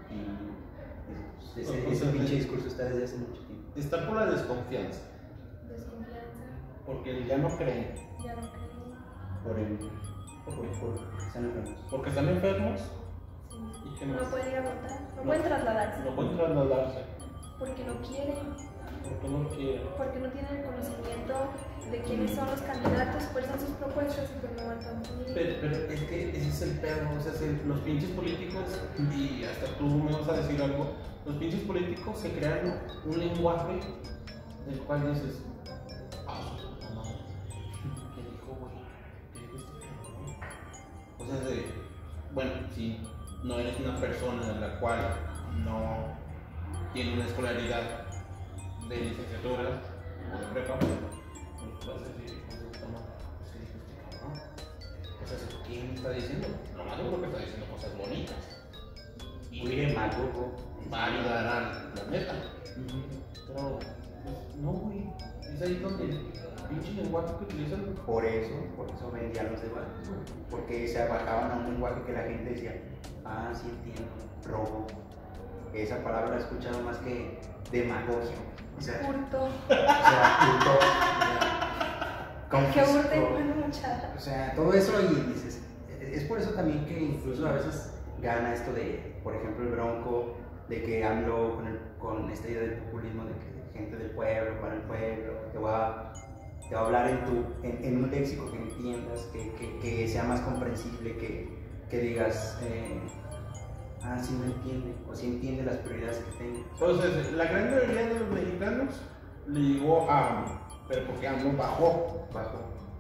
Y ese, O- o ese sea, pinche de- discurso está desde hace mucho tiempo. Está por la desconfianza. Desconfianza, Porque ya no creen. ya no creo. Por el. Por- Por, por, están enfermos. Porque están enfermos Sí. y que No no, pueden ir a votar, no, No. pueden trasladarse. no pueden trasladarse. Porque no quieren, Porque no quieren. porque no tienen el conocimiento de quiénes son los candidatos, cuáles son sus propuestas y pues no van tan bien. Pero, pero es que ese es el pedo, o sea, se- los pinches políticos, y hasta tú me vas a decir algo, los pinches políticos se crean un lenguaje del cual dices, ah, su puta madre, ¿qué dijo, güey? ¿Qué dijo este cabrón? O sea, de, bueno, si no eres una persona en la cual no tiene una escolaridad de licenciatura o de prepa, pues vas a decir, hijo de puta madre, ¿qué dijo este cabrón? O sea, ¿quién está diciendo? No más porque está diciendo cosas bonitas. Y Muy demagogo. va a ayudar al planeta. Pero, pues, no, güey. Es ahí donde el pinche lenguaje que utilizan. Por eso, por eso vendían los debates, güey. Porque se bajaban a un lenguaje que la gente decía, ah, sí entiendo, robo. Esa palabra la he escuchado más que demagogia. O sea, Hurto, o sea, hurto, que hurte confisco. bueno, muchacha. O sea, todo eso y dices, es por eso también que incluso a veces gana esto de, por ejemplo, el Bronco, de que AMLO con, el, con esta idea del populismo, de que gente del pueblo, para el pueblo, te va, te va a hablar en, tu, en, en un léxico que entiendas, que, que, que sea más comprensible, que, que digas, eh, ah, sí me entiende, o sí entiende las prioridades que tengo. Entonces, la gran mayoría de los mexicanos le llegó a AMLO, pero porque AMLO bajó. Bajo.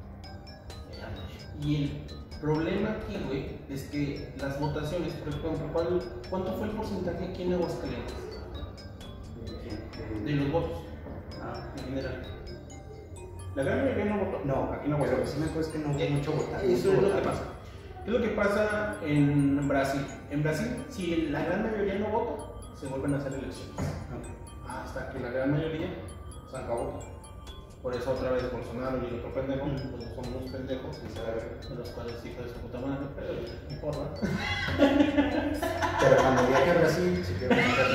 Y el problema aquí, güey, es que las votaciones, por ejemplo, ¿cuál, ¿cuánto fue el porcentaje aquí en Aguascalientes de los votos Ah, en general? La gran mayoría no votó. no, aquí no pero votó. sí me acuerdo que no hubo Eh, mucho votar. Eso mucho es lo votar. que pasa. ¿Qué es lo que pasa en Brasil? En Brasil, si la gran mayoría no vota, se vuelven a hacer elecciones. Hasta que la gran mayoría se acabó. Por eso otra vez Bolsonaro y el otro pendejo, pues son unos pendejos que se ver de los cuales hijos de su puta madre, pero no importa. Pero cuando viaje a Brasil, se quiere presentar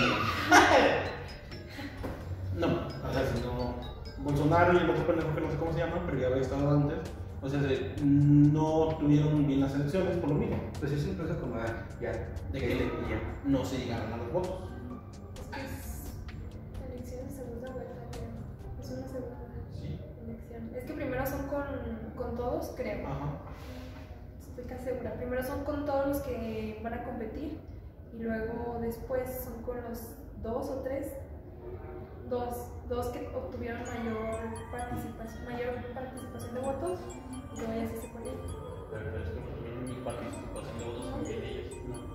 No, o sea, si no. Bolsonaro y el otro pendejo que no sé cómo se llama, pero ya había estado antes. O sea, se- no tuvieron bien las elecciones por lo mismo. Pues es incluso como ah, ya, De que que y ya. no se llegaron a los votos. Es elección de segunda vuelta, creo. Es una segunda Sí. elección. Es que primero son con, con todos, creo. Ajá. Estoy casi segura. Primero son con todos los que van a competir y luego después son con los dos o tres. Dos, dos que obtuvieron mayor participación, mayor participación de votos y luego ya se hace con ellos. Pero es que no tuvieron ni participación de votos con ellos.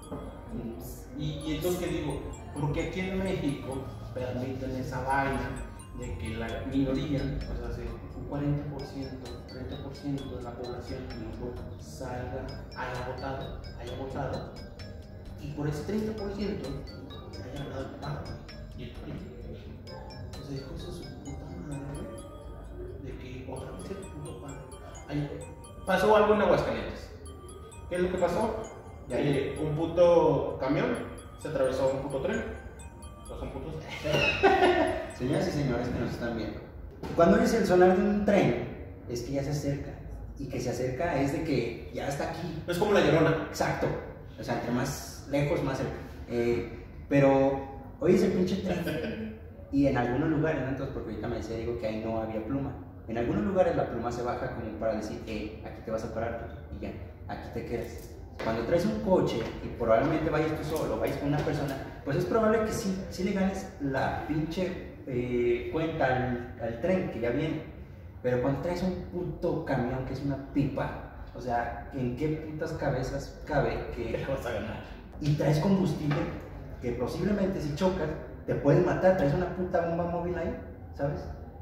No. Y, y entonces, ¿qué digo? Porque aquí en México permiten esa vaina de que la minoría, o sea, si un cuarenta por ciento, treinta por ciento de la población salga, haya votado, haya votado, y por ese treinta por ciento haya ganado el paro y el P R I. O sea, hijos de su puta madre, de que otra vez el puto paro. Ahí pasó algo en Aguascalientes. ¿Qué es lo que pasó? Ya, Eh, un puto camión se atravesó un puto tren. O son putos. Señoras y señores que nos están viendo, cuando oyes el sonar de un tren, es que ya se acerca. Y que se acerca es de que ya está aquí. No es como la Llorona. Exacto. O sea, entre más lejos, más cerca. Eh, pero oyes el pinche tren. Y en algunos lugares, ¿no? Entonces, porque ahorita me decía, digo que ahí no había pluma. En algunos lugares la pluma se baja como para decir, eh, aquí te vas a parar tú, y ya, aquí te quedas. Cuando traes un coche y probablemente vayas tú solo, vayas con una persona, pues es probable que sí, sí le ganes la pinche eh, cuenta al, al tren que ya viene. Pero cuando traes un puto camión que es una pipa, o sea, ¿en qué putas cabezas cabe que vas a ganar? y traes combustible que posiblemente si chocas te pueden matar, traes una puta bomba móvil ahí, ¿sabes?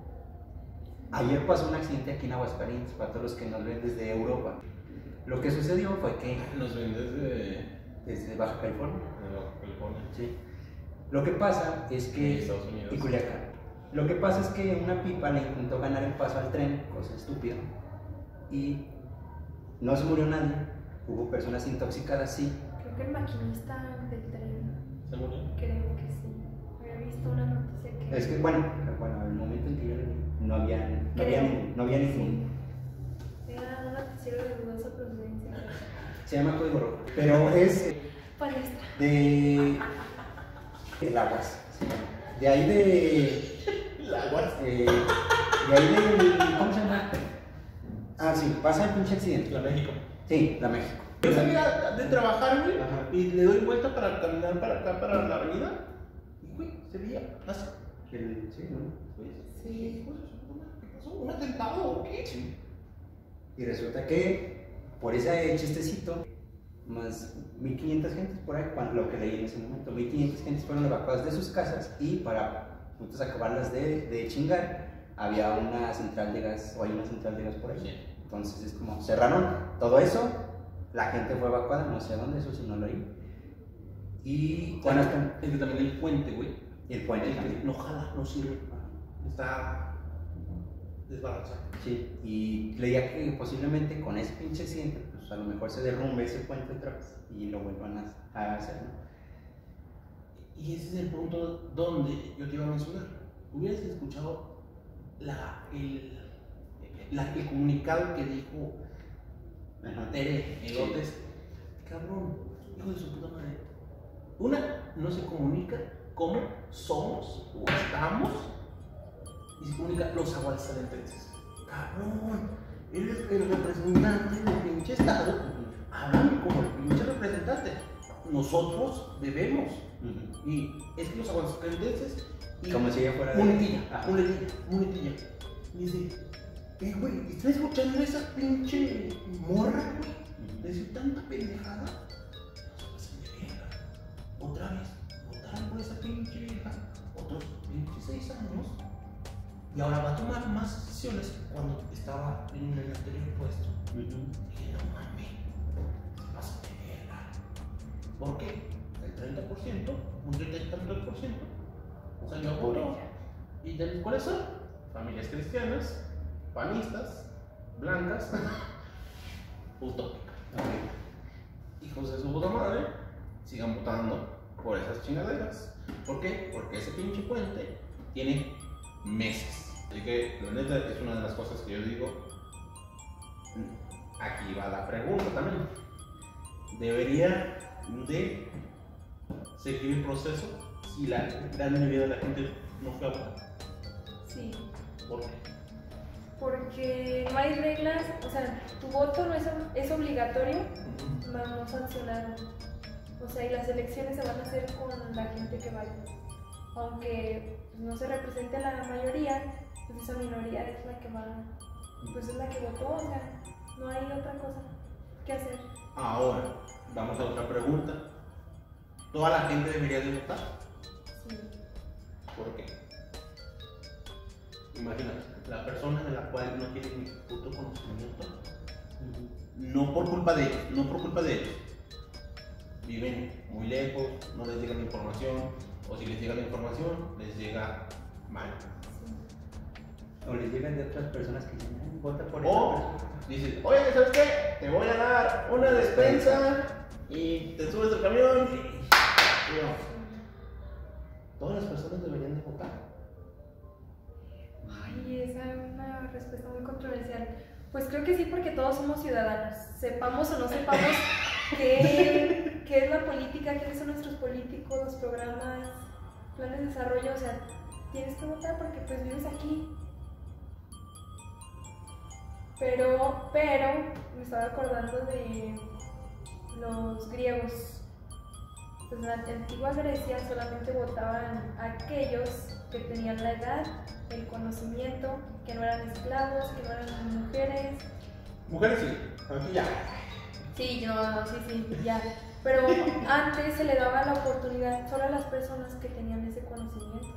Ayer pasó un accidente aquí en Aguascalientes, para todos los que nos ven desde Europa. Lo que sucedió fue que Nos ven desde, desde Baja California, desde Baja California. sí. Lo que pasa es Y que Estados Unidos. y Culiacán. Lo que pasa es que una pipa le intentó ganar el paso al tren, cosa estúpida, y no se murió nadie. Hubo personas intoxicadas, sí. Creo que el maquinista del tren, ¿Se murió? creo que sí. Había visto una noticia que. Es que bueno, bueno, al momento en que yo le vi, no había, no había, Creo. ningún- no había ningún. Sí. Era un noticiero de dudosa procedencia. Se llama Código Rojo, pero es eh, Palestra. de el Aguas, se llama. De ahí de La Aguas. eh, de ahí de ¿cómo se llama? Ah, sí, pasa el pinche accidente. La México. Sí, la México. Yo salía de trabajar, güey, Ajá. y le doy vuelta para caminar para acá, para la avenida, y güey, se veía así. El- sí, ¿no? Güey, Sí. hijo de su puta madre, ¿qué pasó? ¿Un atentado o qué? Sí. Y resulta que por ese chistecito, más mil quinientas gentes por ahí, cuando, lo que leí en ese momento, mil quinientas gentes fueron evacuadas de sus casas y para juntos acabarlas de, de chingar, había una central de gas, o hay una central de gas por ahí. Sí. Entonces es como, cerraron todo eso, la gente fue evacuada, no sé dónde, eso sí no lo oí. Y bueno, Bueno, es que también el puente, güey, y el puente el que también. no jala, no sirve. Está desbalanceado. Sí, y leía que posiblemente con ese pinche accidente, pues a lo mejor se derrumbe ese puente otra vez y lo vuelvan a, a hacer, ¿no? Y ese es el punto donde yo te iba a mencionar. Hubieras escuchado la, el, la- el comunicado que dijo Ajá. Tere Elotes. Cabrón, hijo de su puta madre. Una, no se comunica cómo somos o estamos, y se comunica los aguascalentenses. Cabrón, eres el representante del pinche estado, háblame como el pinche representante. Nosotros debemos. Ujú. Y es que los aguascalentenses. y- Como si ella fuera de- Muletilla, Ajá. muletilla, muletilla. Y dice, eh, güey, ¿estás escuchando esa pinche morra, güey? Decir tanta pendejada. No se pasen de verga. Otra vez, votaron por esa pinche vieja. Otros veintiséis años. Y ahora va a tomar más decisiones que cuando estaba en el anterior puesto. Ujú. Dije, no mames. ¿Por qué? El treinta por ciento, un treinta y tantos por ciento, salió a votar. ¿Y de cuáles son? Familias cristianas, panistas, blancas, utópicas. Hijos de su puta madre, sigan votando por esas chingaderas. ¿Por qué? Porque ese pinche puente tiene meses. Así que, la neta, es una de las cosas que yo digo. Aquí va la pregunta también. ¿Debería de seguir el proceso si la gran mayoría de la gente no fue a votar? Sí. ¿Por qué? Porque no hay reglas, o sea, tu voto no es, es obligatorio, más no sancionado. O sea, y las elecciones se van a hacer con la gente que vaya. Aunque pues, no se represente a la mayoría, pues esa minoría es la que va, pues es la que votó, o sea, no hay otra cosa que hacer. Ahora, vamos a otra pregunta. ¿Toda la gente debería de votar? Sí. ¿Por qué? Imagínate, la persona de la cual no tiene ni puto conocimiento, no por culpa de ellos, no por culpa de ellos, viven muy lejos, no les llega la información, o si les llega la información, les llega mal. Sí. O les llegan de otras personas que dicen, "Ay, vota por esa O persona". dices, oye, ¿sabes qué? Te voy a dar una despensa y te subes al camión y... y no. Todas las personas deberían de votar. Ay, esa es una respuesta muy controversial. Pues creo que sí, porque todos somos ciudadanos. Sepamos o no sepamos qué, qué es la política, quiénes son nuestros políticos, los programas, planes de desarrollo. O sea, tienes que votar porque pues vives aquí. Pero, pero, me estaba acordando de los griegos. Pues en la antigua Grecia solamente votaban aquellos que tenían la edad, el conocimiento, que no eran esclavos, que no eran mujeres. Mujeres sí, aquí ya. Sí, no, sí, sí, ya. Pero antes se le daba la oportunidad solo a las personas que tenían ese conocimiento.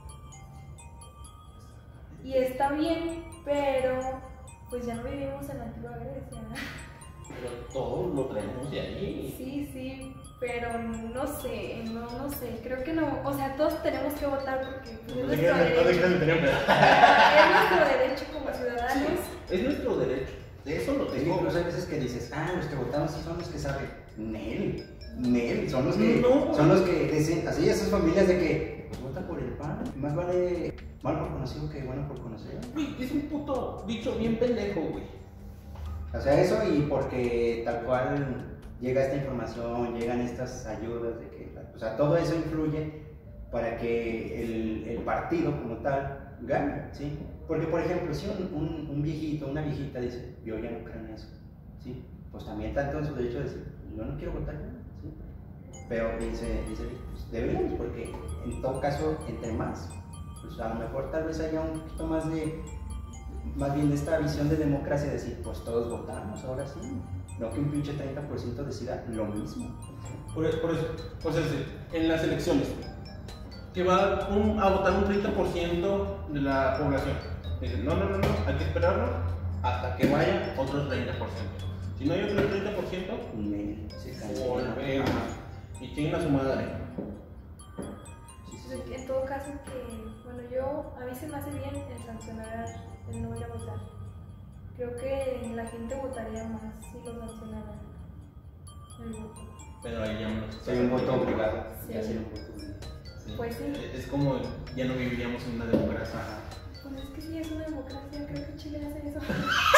Y está bien, pero pues ya no vivimos en la antigua Grecia. Pero todo lo traemos de ahí. Sí, sí, pero no sé, no, no sé, creo que no, o sea, todos tenemos que votar porque pues, es nuestro derecho. Es nuestro derecho como ciudadanos. Sí, es nuestro derecho. De eso lo Es que tengo. incluso hay veces que dices, ah, los que votamos sí son los que saben. Nel, Nel, son los que, No. son los que dicen, así esas familias de que, pues vota por el P A N, más vale mal por conocido que bueno por conocer. Güey, es un puto dicho bien pendejo, güey. O sea, eso y porque tal cual llega esta información, llegan estas ayudas, de que, o sea, todo eso influye para que el, el partido como tal gane, ¿sí? Porque, por ejemplo, si un, un, un viejito, una viejita dice, yo ya no creo en eso, ¿sí? Pues también está en todo su derecho de decir, yo no quiero votar, ¿sí? Pero dice, dice pues deberíamos, porque en todo caso, entre más, pues a lo mejor tal vez haya un poquito más de, más bien de esta visión de democracia, de decir, pues todos votamos, ahora sí, no que un pinche treinta por ciento decida lo mismo. Por eso, por eso, o sea, sí, en las elecciones, que va un- a votar un treinta por ciento de la población. Dicen, no, no, no, no, hay que esperarnos hasta que vaya otro treinta por ciento. Si no hay otro treinta por ciento, Me, se cancela. volvemos. Y chinguen a su madre. Sí, sí, Pues, sí. en todo caso que, bueno, yo, a mí se me hace bien el sancionar el no ir a votar. Creo que la gente votaría más si lo sancionaran el voto. Pero ahí ya no. Sería un voto obligado. Sí. Ya sería un voto obligado. Sí. Pues sí. Es como ya no viviríamos en una democracia. Pues es que sí, es una democracia, creo que Chile hace eso.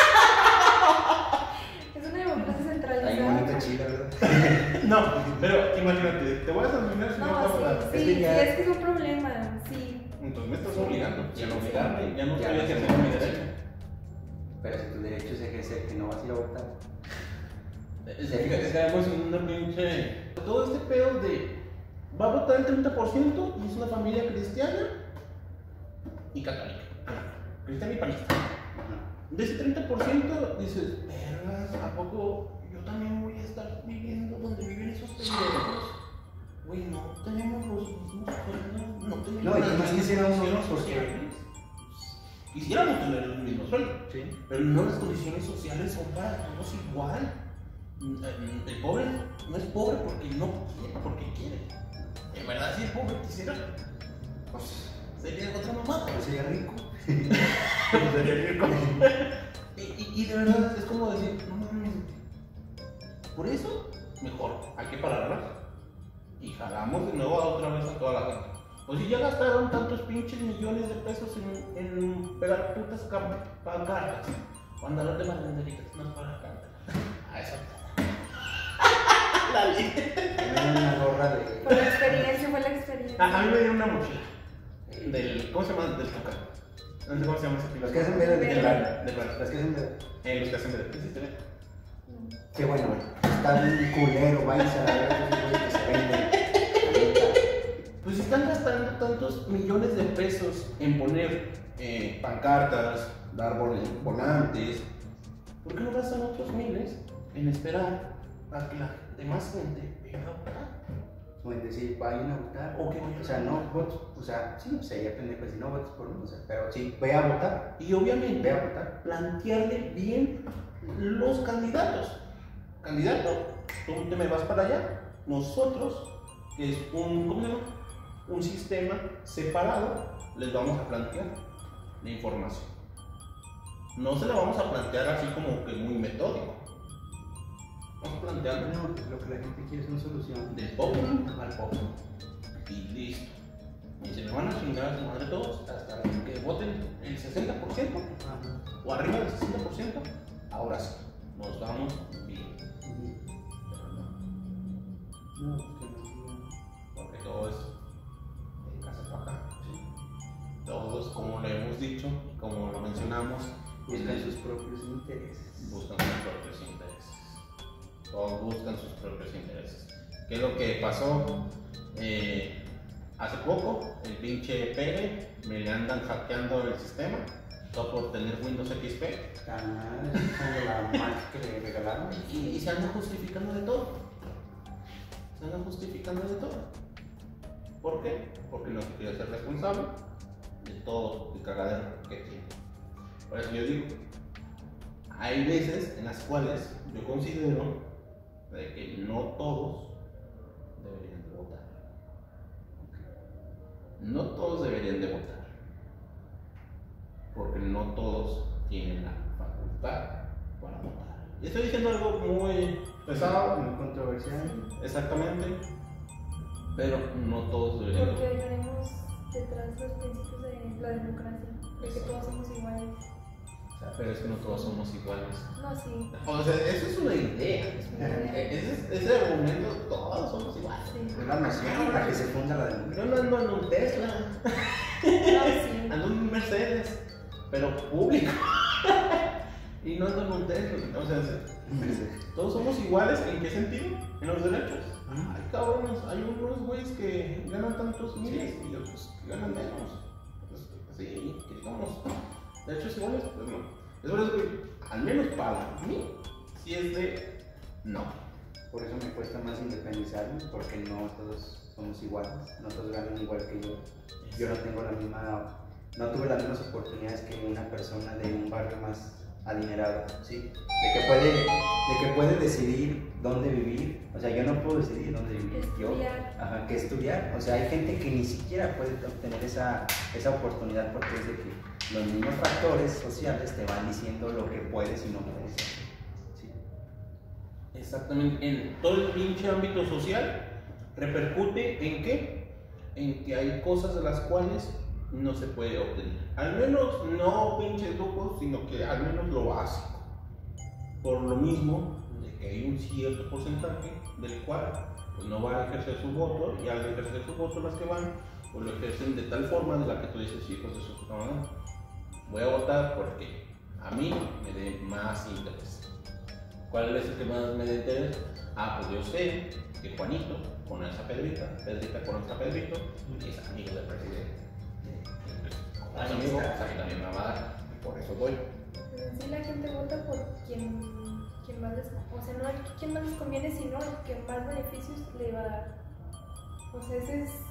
Es una democracia Hay un centralizada. bonito Chile, ¿verdad? No, pero imagínate, te voy a sancionar si no, No, vas a votar. sí, Es sí, que sí, ya- es que es un problema, sí. Entonces me estás obligando. Ya no Sí, obligarme, ya no ya estoy no ejerciendo se mi puede. derecho. Pero si tu derecho es ejercer que no vas a ir a votar. Es que caemos en una pinche. Todo este pedo de. Va a votar el treinta por ciento y es una familia cristiana y católica. Ah, cristiana y panista. De ese treinta por ciento dices, vergas, ¿a poco yo también voy a estar viviendo donde viven esos pendejos? Güey, no tenemos los mismos sueldos, no tenemos No, y las que más mismas quisiéramos condiciones porque- sociales. Quisiéramos tener el mismo sueldo, Sí. pero no las condiciones sociales son para todos igual. El pobre no es pobre porque no si el pobre quisiera, pues sería otra mamá. Pero sería rico. Sería rico. y, y, y de verdad es como decir, no mames, por eso, mejor, hay que pararla y jalamos de nuevo a otra vez a toda la gente. Pues si ya gastaron tantos pinches millones de pesos en, en pegar putas cam- pancartas, o andar de banderitas, no para cantar. A eso. Dale. Una gorra de. Por la experiencia, fue la experiencia. A, a mí me dieron una mochila. Del, ¿cómo se llama? Del Tuca. No sé cómo se llama ese tipo. Los que hacen ver de Del plan. bar, del bar. Los que hacen ver. Eh, los que hacen ver. ¿Sí se ve? Qué bueno, está bien culero, váyanse a la verga esos güeyes que se venden. Pues si están gastando tantos millones de pesos en poner eh, pancartas, dar vol- volantes, ¿por qué no gastan otros miles en esperar a que la demás gente venga a votar? O en decir, vayan a votar. O que vayan a O sea, no votes, o sea, sí, sería pendejo si no votes por uno, o sea, pero sí, ve a votar. Y obviamente Ve a votar. plantearle bien los candidatos. Candidato, tú te me vas para allá, nosotros, que es un, ¿cómo se llama? Un sistema separado, les vamos a plantear la información. No se la vamos a plantear así como que muy metódico. Vamos a plantear No, lo que la gente quiere es una solución. del pueblo al pueblo. Y listo. Y se me van a chingar a su madre todos hasta que voten el sesenta por ciento Ajá. o arriba del sesenta por ciento. Ahora sí, nos vamos bien. Pero no, No, porque no. porque todo es de casa para acá. ¿Sí? Todos, como lo hemos dicho, como lo mencionamos, Buscan sus propios intereses. buscan sus propios intereses. Todos buscan sus propios intereses. ¿Qué es lo que pasó eh, hace poco? El pinche Pere me le andan hackeando el sistema, todo por tener Windows X P. Canal, usando la Mac que le regalaron. Y, y se andan justificando de todo. Se andan justificando de todo. ¿Por qué? Porque no se quiere ser responsable de todo el cagadero que tiene. Por eso yo digo, hay veces en las cuales yo considero de que no todos deberían de votar. No todos deberían de votar. Porque no todos tienen la facultad para votar. Y estoy diciendo algo muy pesado, Muy controversial. exactamente, pero no todos deberían de Porque votar. tenemos detrás los principios de la democracia, de que todos somos iguales. O sea, pero es que no todos somos iguales. No, sí. O sea, eso es una idea. Es una idea. Ese, ese argumento, todos somos iguales. Sí. Es la nación en la que se funda la democracia. Yo no ando en un Tesla, No, sí. ando en un Mercedes, pero público. Y no ando en un Tesla. O sea, todos somos iguales. ¿En qué sentido? En los derechos. Hay cabrones, hay unos güeyes que ganan tantos miles y otros que ganan menos. Pues, sí, que digamos, derechos iguales, pues no. Es por eso que, al menos para mí, sí es de no. Por eso me cuesta más independizarme, porque no todos somos iguales, no todos ganan igual que yo. Yo no tengo la misma, no tuve las mismas oportunidades que una persona de un barrio más adinerado, ¿sí? De que puede, de que puede decidir dónde vivir, o sea, yo no puedo decidir dónde vivir. Yo, Estudiar. ajá, que estudiar, o sea, hay gente que ni siquiera puede obtener esa, esa oportunidad porque es de que los mismos factores sociales te van diciendo lo que puedes y no puedes hacer, ¿sí? Exactamente, en todo el pinche ámbito social repercute en qué? En que hay cosas de las cuales no se puede obtener. Al menos no pinches lujos, sino que al menos lo básico. Por lo mismo de que hay un cierto porcentaje del cual pues, no va a ejercer su voto, y al ejercer su voto las que van, pues lo ejercen de tal forma de la que tú dices, hijos de su puta madre, voy a votar porque a mí me dé más interés. ¿Cuál es el que más me da interés? Ah, pues yo sé que Juanito conoce a Pedrita, Pedrita conoce a Pedrito y es amigo del presidente. Como es amigo, pues a mí también me va a dar, y por eso doy. Pero en sí la gente vota por quien, quien más les, o sea, no el quien más les conviene, sino el que más beneficios le va a dar. O sea, ese es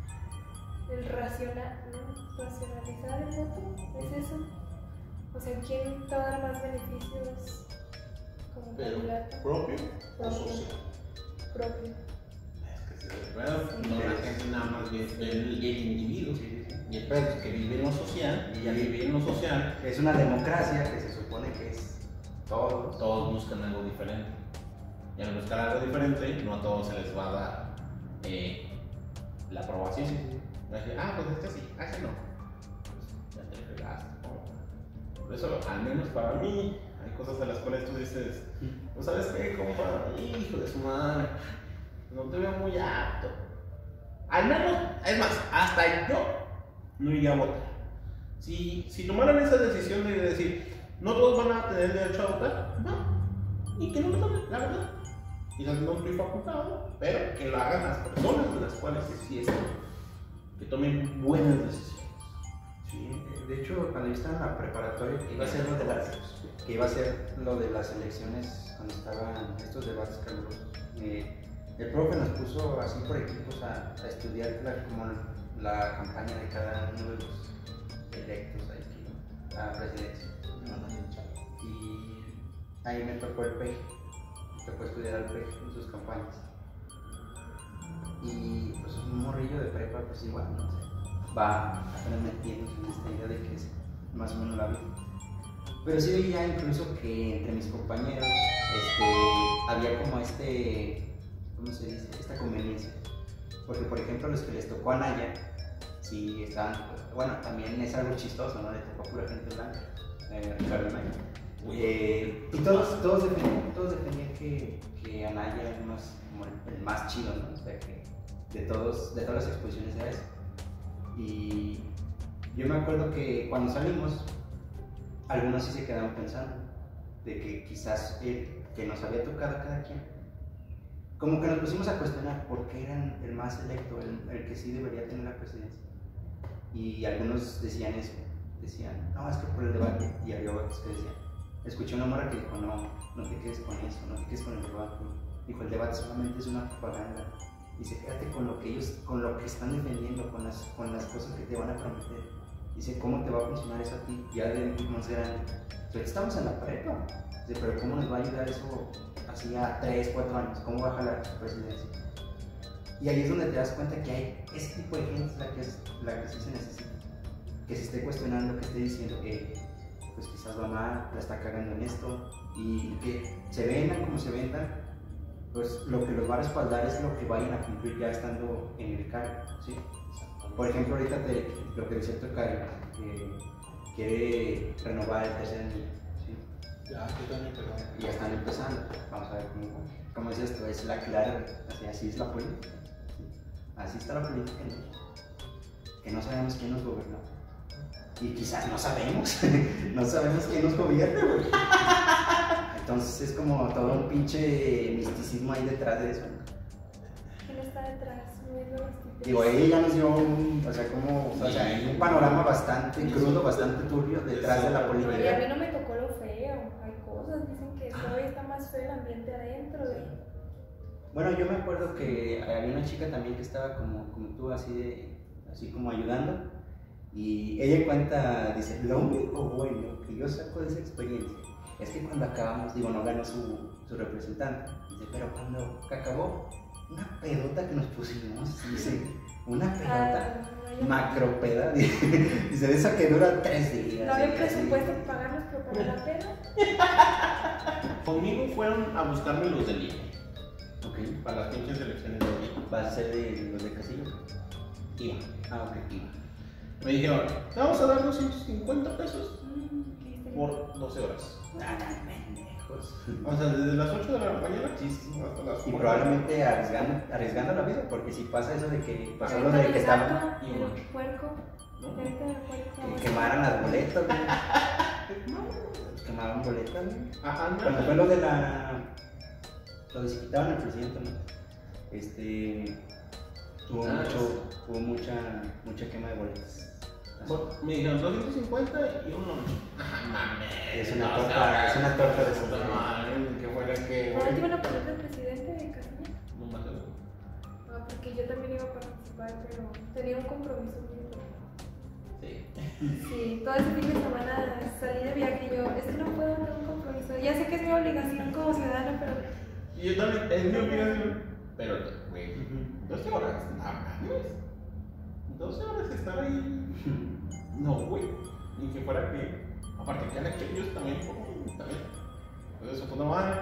el racional, ¿no? Racionalizar el voto, es eso. O sea, ¿quién te va a dar más beneficios como Pero candidato? propio o Propio. social. Propio. Es que se bueno, no la gente nada más que es el, el individuo. Sí, sí, sí. Y el pedo es que vive en lo social, y al Y- vivir en lo social, Es una democracia que se supone que es todos. todos buscan algo diferente. Y al buscar algo diferente, no a todos se les va a dar eh, la aprobación. Va a decir, ah, pues este sí, ah, ese no. Pues ya te fregaste. ¿No? Por eso, al menos para mí, hay cosas de las cuales tú dices, ¿no sabes qué, compa? Hijo de su madre, no te veo muy apto. Al menos, es más, hasta yo no iría a votar. Si, si tomaran esa decisión de decir, no todos van a tener derecho a votar, no. Y que no lo tomen, la verdad. Quizás no estoy facultado, pero que lo hagan las personas de las cuales sí están. Que tomen buenas decisiones. Sí, de hecho, cuando yo estaba en la preparatoria, que iba a ser lo de las, que iba a ser lo de las elecciones, cuando estaban estos debates calurosos, eh, el profe nos puso así por equipos a, a estudiar la, como la campaña de cada uno de los electos ahí, a presidencia. Y ahí me tocó el P E G, me tocó estudiar al P E G en sus campañas. Y pues un morrillo de prepa, pues igual, no sé, va apenas metiéndose en esta idea de que es más o menos la vida. Pero sí veía incluso que entre mis compañeros este, había como este, ¿cómo se dice? Esta conveniencia. Porque, por ejemplo, los que les tocó a Naya, sí estaban, bueno, también es algo chistoso, ¿no? Le tocó a pura gente blanca, eh, Ricardo Anaya. Eh, y todos, todos defendían, todos defendían que, que Anaya era el más, como el, el más chido, ¿no? O sea, que de, todos, de todas las exposiciones era eso. Y yo me acuerdo que cuando salimos, algunos sí se quedaron pensando de que quizás el que nos había tocado a cada quien, como que nos pusimos a cuestionar por qué eran el más electo, el, el que sí debería tener la presidencia. Y algunos decían eso, decían, no, es que por el debate, y había otros que decían, escuché una morra que dijo, no, no te quedes con eso, no te quedes con el debate. Dijo, el debate solamente es una propaganda. Dice, quédate con lo que ellos, con lo que están defendiendo, con las, con las cosas que te van a prometer. Dice, ¿cómo te va a funcionar eso a ti? Ya de más grande. Entonces, estamos en la prepa. Dice, pero ¿cómo nos va a ayudar eso así a tres, cuatro años? ¿Cómo va a jalar su presidencia? Y ahí es donde te das cuenta que hay ese tipo de gente la que, es, la que sí se necesita. Que se esté cuestionando, que esté diciendo que pues quizás va mal, la está cagando en esto. Y que se vendan como se vendan, pues lo que los va a respaldar es lo que vayan a cumplir ya estando en el cargo, ¿sí? Por ejemplo, ahorita te, lo que decía Tocayo, que quiere renovar el tercer anillo, ¿sí? Ya, yo también, pero... Y ya están empezando, vamos a ver cómo, cómo es esto, es la clara, así, así es la política, ¿sí? Así está la política en México, que no sabemos quién nos gobierna, y quizás no sabemos, no sabemos quién nos gobierna, güey. Entonces es como todo un pinche misticismo ahí detrás de eso. ¿Quién está detrás? Moviendo los títulos. Digo, ella nos dio un, o sea, como, o sea, un panorama bastante crudo, bastante turbio detrás de la Oye, a mí política. no me tocó lo feo. Hay cosas, dicen que todavía está más feo el ambiente adentro. De... Bueno, yo me acuerdo que había una chica también que estaba como, como tú, así de, así como ayudando. Y ella cuenta, dice, lo único bueno que yo saco de esa experiencia es que cuando acabamos, digo, no ganó su, su representante, dice, pero cuando acabó, una pedota que nos pusimos, dice, una pedota, Ah, no, yo- macro peda, dice, de esa que dura tres días. No había y así. presupuesto para pagarlos, pero para la pena. Conmigo fueron a buscarme los del I E Ok, para las pinches elecciones de I ¿vas a ser de los de Casillo? E Iba. Ah, ok, iba. Me dijeron, te vamos a dar doscientos cincuenta pesos Mm, ¿qué historia? por doce horas. Ah, tan pendejos. O sea, desde las ocho de la mañana Sí, sí, sí. hasta las Y cuatro. probablemente arriesgando, arriesgando la vida, porque si pasa eso de que pasó lo Ahorita de el que estaban, gato, y el bueno. puerco. ¿No? Ahorita el puerco. que quemaran las boletas, güey. Quemaban boletas, güey. Ajá, Cuando no. fue lo de la. Lo desquitaban al presidente, ¿no? Este. Hubo, Ah, mucho, hubo mucha, mucha quema de boletas. Bueno, me dijeron doscientos cincuenta y uno. Ajá, mames. Es una no, torta, o sea, es una torta de puta Santa madre, que fuera que. ¿Ahora te iban a poner de presidente de Casillas? No me acuerdo. Ah, porque yo también iba a participar, pero tenía un compromiso muy importante. Sí. Sí, todo ese fin de semana salí de viaje y yo, es que no puedo tener un compromiso. Ya sé que es mi obligación como ciudadana, pero Y yo también, es mi obligación. Pero, güey, Ujú. doce horas, nada más. doce horas estar ahí. No, güey. Ni que fuera que. Aparte que Alex ellos también, oh, también. Pues eso, pues no vale.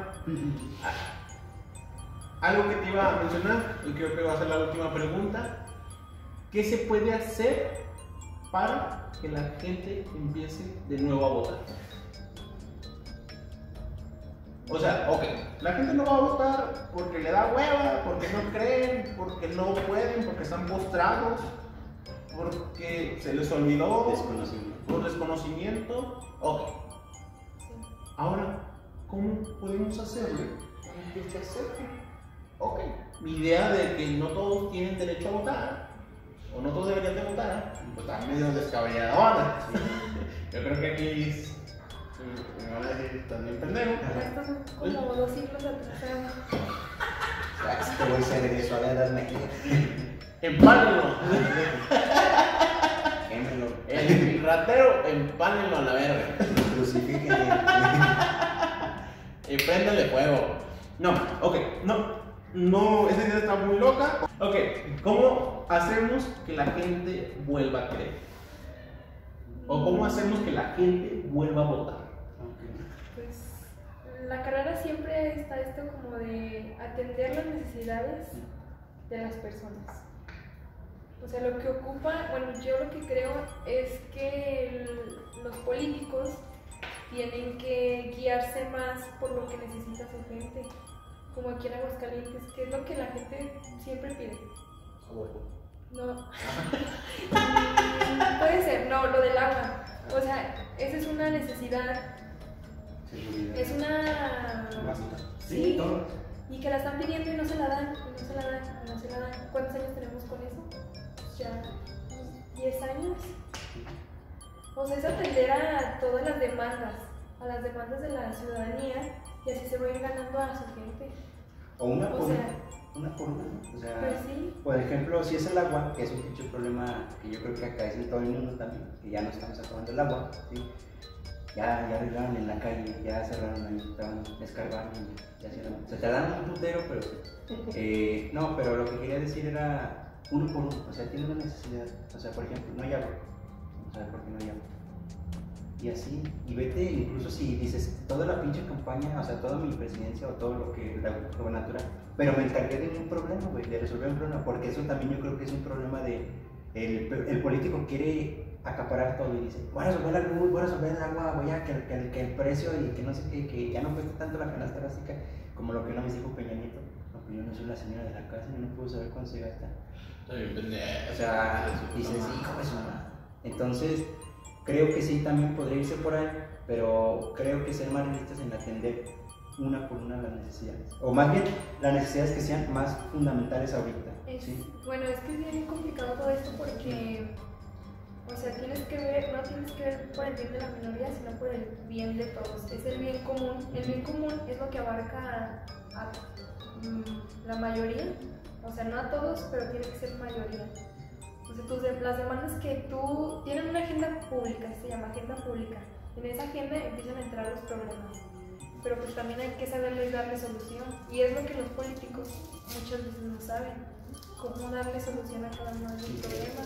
Algo que te iba a mencionar, y creo que va a ser la última pregunta. ¿Qué se puede hacer para que la gente empiece de nuevo a votar? O sea, ok, la gente no va a votar porque le da hueva, porque no creen, porque no pueden, porque están postrados, porque se les olvidó, Desconocimiento. por desconocimiento. Ok. Ahora, ¿cómo podemos hacerlo para que se acerquen? Ok, mi idea de que no todos tienen derecho a votar, o no todos deberían de votar, pues está medio descabelladora. Yo creo que aquí es, me van a decir también pendejo. Estos son como dos siglos atrasados. Este güey se regresó a la edad media. Empálenlo. Quémelo. El ratero, empálenlo a la verga. Crucifíquenlo. Y préndele fuego. No, ok, no. No, esa idea está muy loca. Ok, ¿cómo hacemos que la gente vuelva a creer? ¿O cómo hacemos que la gente vuelva a votar? Pues la carrera siempre está esto como de atender las necesidades de las personas. O sea, lo que ocupa, bueno, yo lo que creo es que el- los políticos tienen que guiarse más por lo que necesita su gente. Como aquí en Aguascalientes, que es lo que la gente siempre pide. No. Puede ser, no, lo del agua. O sea, esa es una necesidad, Seguridad. es una... Básica. Sí, todo. y que la están pidiendo y no se la dan, y no se la dan, y no se la dan. ¿Cuántos años tenemos con eso? Pues ya diez años. O sea, es atender a todas las demandas, a las demandas de la ciudadanía, y así se va a ir ganando a su gente. O una O por sea, una. Una por una. O sea, pues sí. por ejemplo, si es el agua, que es un pinche problema que yo creo que acá es en todo el mundo también, que ya no estamos acabando el agua, ¿sí? Ya, ya arreglaron en la calle, ya cerraron ahí, estaban escarbando, ya cerraron. Se tardaron un putero, pero. Eh, no, pero lo que quería decir era uno por uno, o sea, tiene una necesidad. O sea, por ejemplo, no hay agua, vamos a ver por qué no hay agua. Y así, y vete, incluso si dices toda la pinche campaña, o sea, toda mi presidencia o todo lo que la gobernatura, pero me encargué de un problema, güey, de resolver un problema, porque eso también yo creo que es un problema de. El, el político quiere acaparar todo y dice, voy a resolver la luz, voy a resolver el agua, voy a que, que, que el precio y que no sé qué, que ya no cueste tanto la canasta básica, como lo que una vez dijo Peña Nieto. No, pues yo no soy la señora de la casa, yo no puedo saber cuánto se gasta. O sea, dices, hijo de su madre. Entonces, creo que sí, también podría irse por ahí, pero creo que ser más realistas en atender una por una las necesidades. O más bien, las necesidades que sean más fundamentales ahorita. Es, ¿sí? Bueno, es que es bien complicado todo esto porque, o sea, tienes que ver, no tienes que ver por el bien de la minoría, sino por el bien de todos. Es el bien común. El bien común es lo que abarca a, a mm, la mayoría, o sea, no a todos, pero tiene que ser mayoría. O sea, tus, las demandas que tú tienen una agenda pública, se llama agenda pública. En esa agenda empiezan a entrar los problemas, pero pues también hay que saberles darle solución. Y es lo que los políticos muchas veces no saben, cómo darle solución a cada uno de los problemas.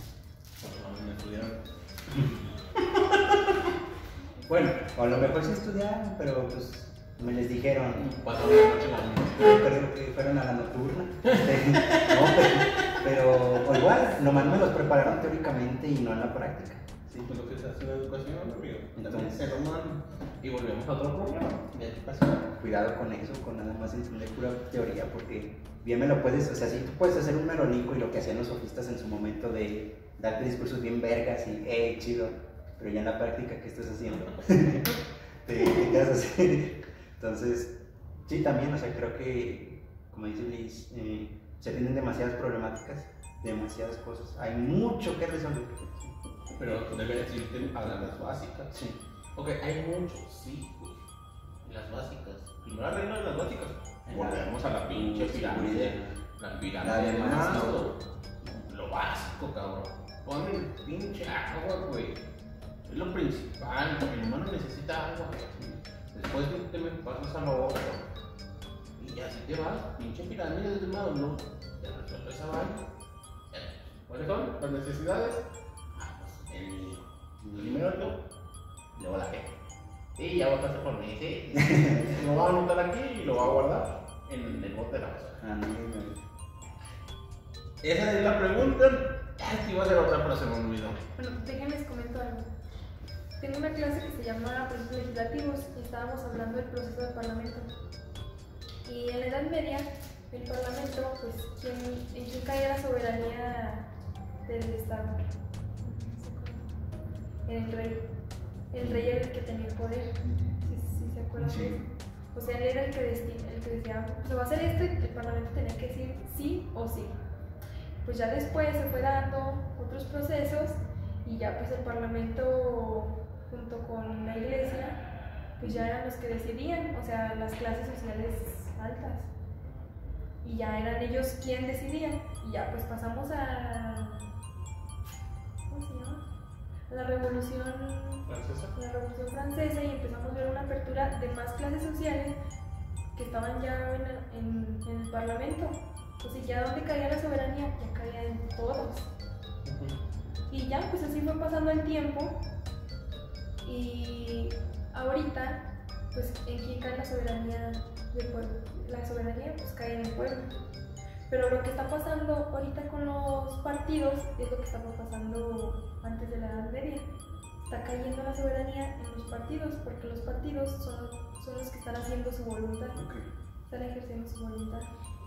Bueno, o a lo mejor sí estudiaron, pero pues me les dijeron, Cuatro de la noche en la mañana. creo que fueron a la nocturna. Este, no, pero, pero o igual, nomás me los prepararon teóricamente y no en la práctica. Sí, pues lo que se hace en la educación, amigo. También Entonces- se toman y volvemos a otro problema de educación. Cuidado con eso, con nada más entender pura teoría, porque bien me lo puedes, o sea, sí tú puedes hacer un merolico y lo que hacían los sofistas en su momento de darte discursos bien vergas y, eh, chido, pero ya en la práctica, ¿qué estás haciendo? ¿Te, ¿Qué vas a hacer? Entonces, sí, también, o sea, creo que, como dice Liz, eh, se tienen demasiadas problemáticas, demasiadas cosas, hay mucho que resolver. Pero debe decirte a las básicas. Sí. Ok, hay muchos, sí, güey. Y las básicas. Primero arreglan las básicas. Volvemos a la pinche pirámide. La pirámide La de de Maslow. Lo básico, cabrón. Ponen pinche agua, güey. Es lo principal. El humano necesita agua. Después te me pasas a lo otro. Y ya si te vas, pinche pirámide de Maslow. Te resuelve esa vaina. ¿Cuáles son las necesidades? Ah, pues el primero yo, luego la G. Sí, ya votaste por mí, sí. Lo voy a anotar aquí y lo voy a guardar en el bote de la basura. Ah, no, no, no. Esa es la pregunta. Ah, sí, iba a ser otra, pero se me olvidó. Bueno, déjenles comento algo. Tengo una clase que se llama Procesos Legislativos y estábamos hablando del proceso del Parlamento. Y en la Edad Media, el Parlamento, pues, ¿quién, ¿en quién caía la soberanía del Estado? En el rey. El rey era el que tenía el poder. ¿Sí, sí se acuerdan? Sí. de eso? O sea, él era el que, desti- el que decía, se va a hacer esto y el Parlamento tenía que decir sí o sí. Pues ya después se fue dando otros procesos y ya pues el Parlamento junto con la Iglesia pues ya eran los que decidían, o sea, las clases sociales altas. Y ya eran ellos quien decidían. Y ya pues pasamos a... ¿cómo se llama? A la Revolución Francesa. la Revolución Francesa y empezamos a ver una apertura de más clases sociales que estaban ya en el, en, en el Parlamento. O sea, ya donde caía la soberanía, ya caía en todos. Y ya, pues así fue pasando el tiempo. Y ahorita, pues, ¿en quién cae la soberanía del pueblo? La soberanía, pues, cae en el pueblo. Pero lo que está pasando ahorita con los partidos es lo que estaba pasando antes de la Edad Media. Está cayendo la soberanía en los partidos, porque los partidos son, son los que están haciendo su voluntad, Okay. están ejerciendo su voluntad.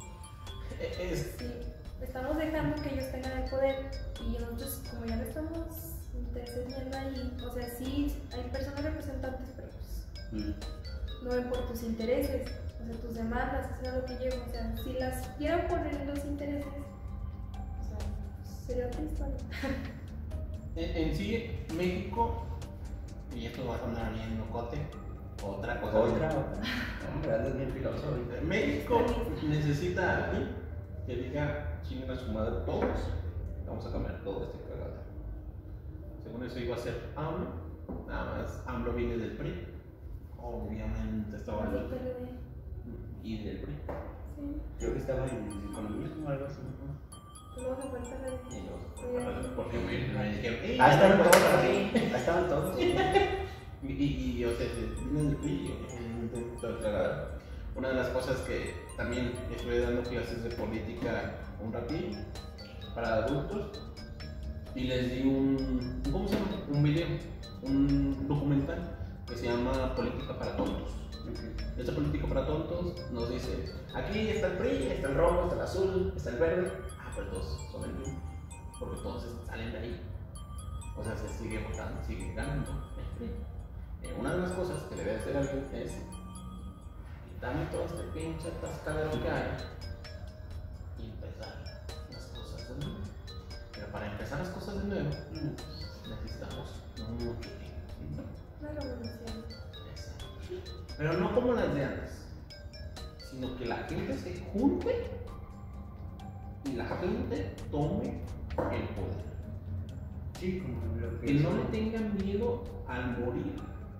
Es, Sí, estamos dejando que ellos tengan el poder y nosotros, como ya no estamos intercediendo ahí, o sea, sí hay personas representantes, pero pues Mm. no ven por tus intereses, o sea, tus demandas, eso es a lo que llevo, o sea, si las quieren poner en los intereses, o sea, pues, sería otra historia. en, en sí, México, y esto va a sonar bien locote, otra cosa. Otra, otra. Hombre, andas bien filoso ahorita. México necesita a alguien que diga chinguen a su madre todos. Vamos a cambiar todo este cagado. Según eso iba a ser AMLO. Nada más AMLO viene del P R I. Obviamente estaba Del el P R D, y del P R I. sí, Creo que estaba en economía o algo así. luego se fue el P R D. Y yo, porque me, me dijeron, "Ey, Ah, estaban ya no todos pasa ahí. así". Ah, estaban todos. Y, y, y, o sea, viene del P R I y obviamente todo el cagado. Una de las cosas que también estuve dando clases de política un ratín para adultos y les di un, ¿cómo se llama? Un video, un documental que se llama Política para Tontos. Okay. Esta política para tontos nos dice, aquí está el P R I, está el rojo, está el azul, está el verde. Ah, pues todos son el mismo, porque todos salen de ahí. O sea, se sigue votando, sigue ganando el P R I. Eh, una de las cosas que debe hacer alguien es quitarme todo este pinche atascadero que hay y empezar las cosas de nuevo. Pero para empezar las cosas de nuevo, necesitamos mucho tiempo. Una revolución. Exacto. Pero no como las de antes, sino que la gente se junte y la gente tome el poder. Sí, como lo que Que no le tengan miedo al morir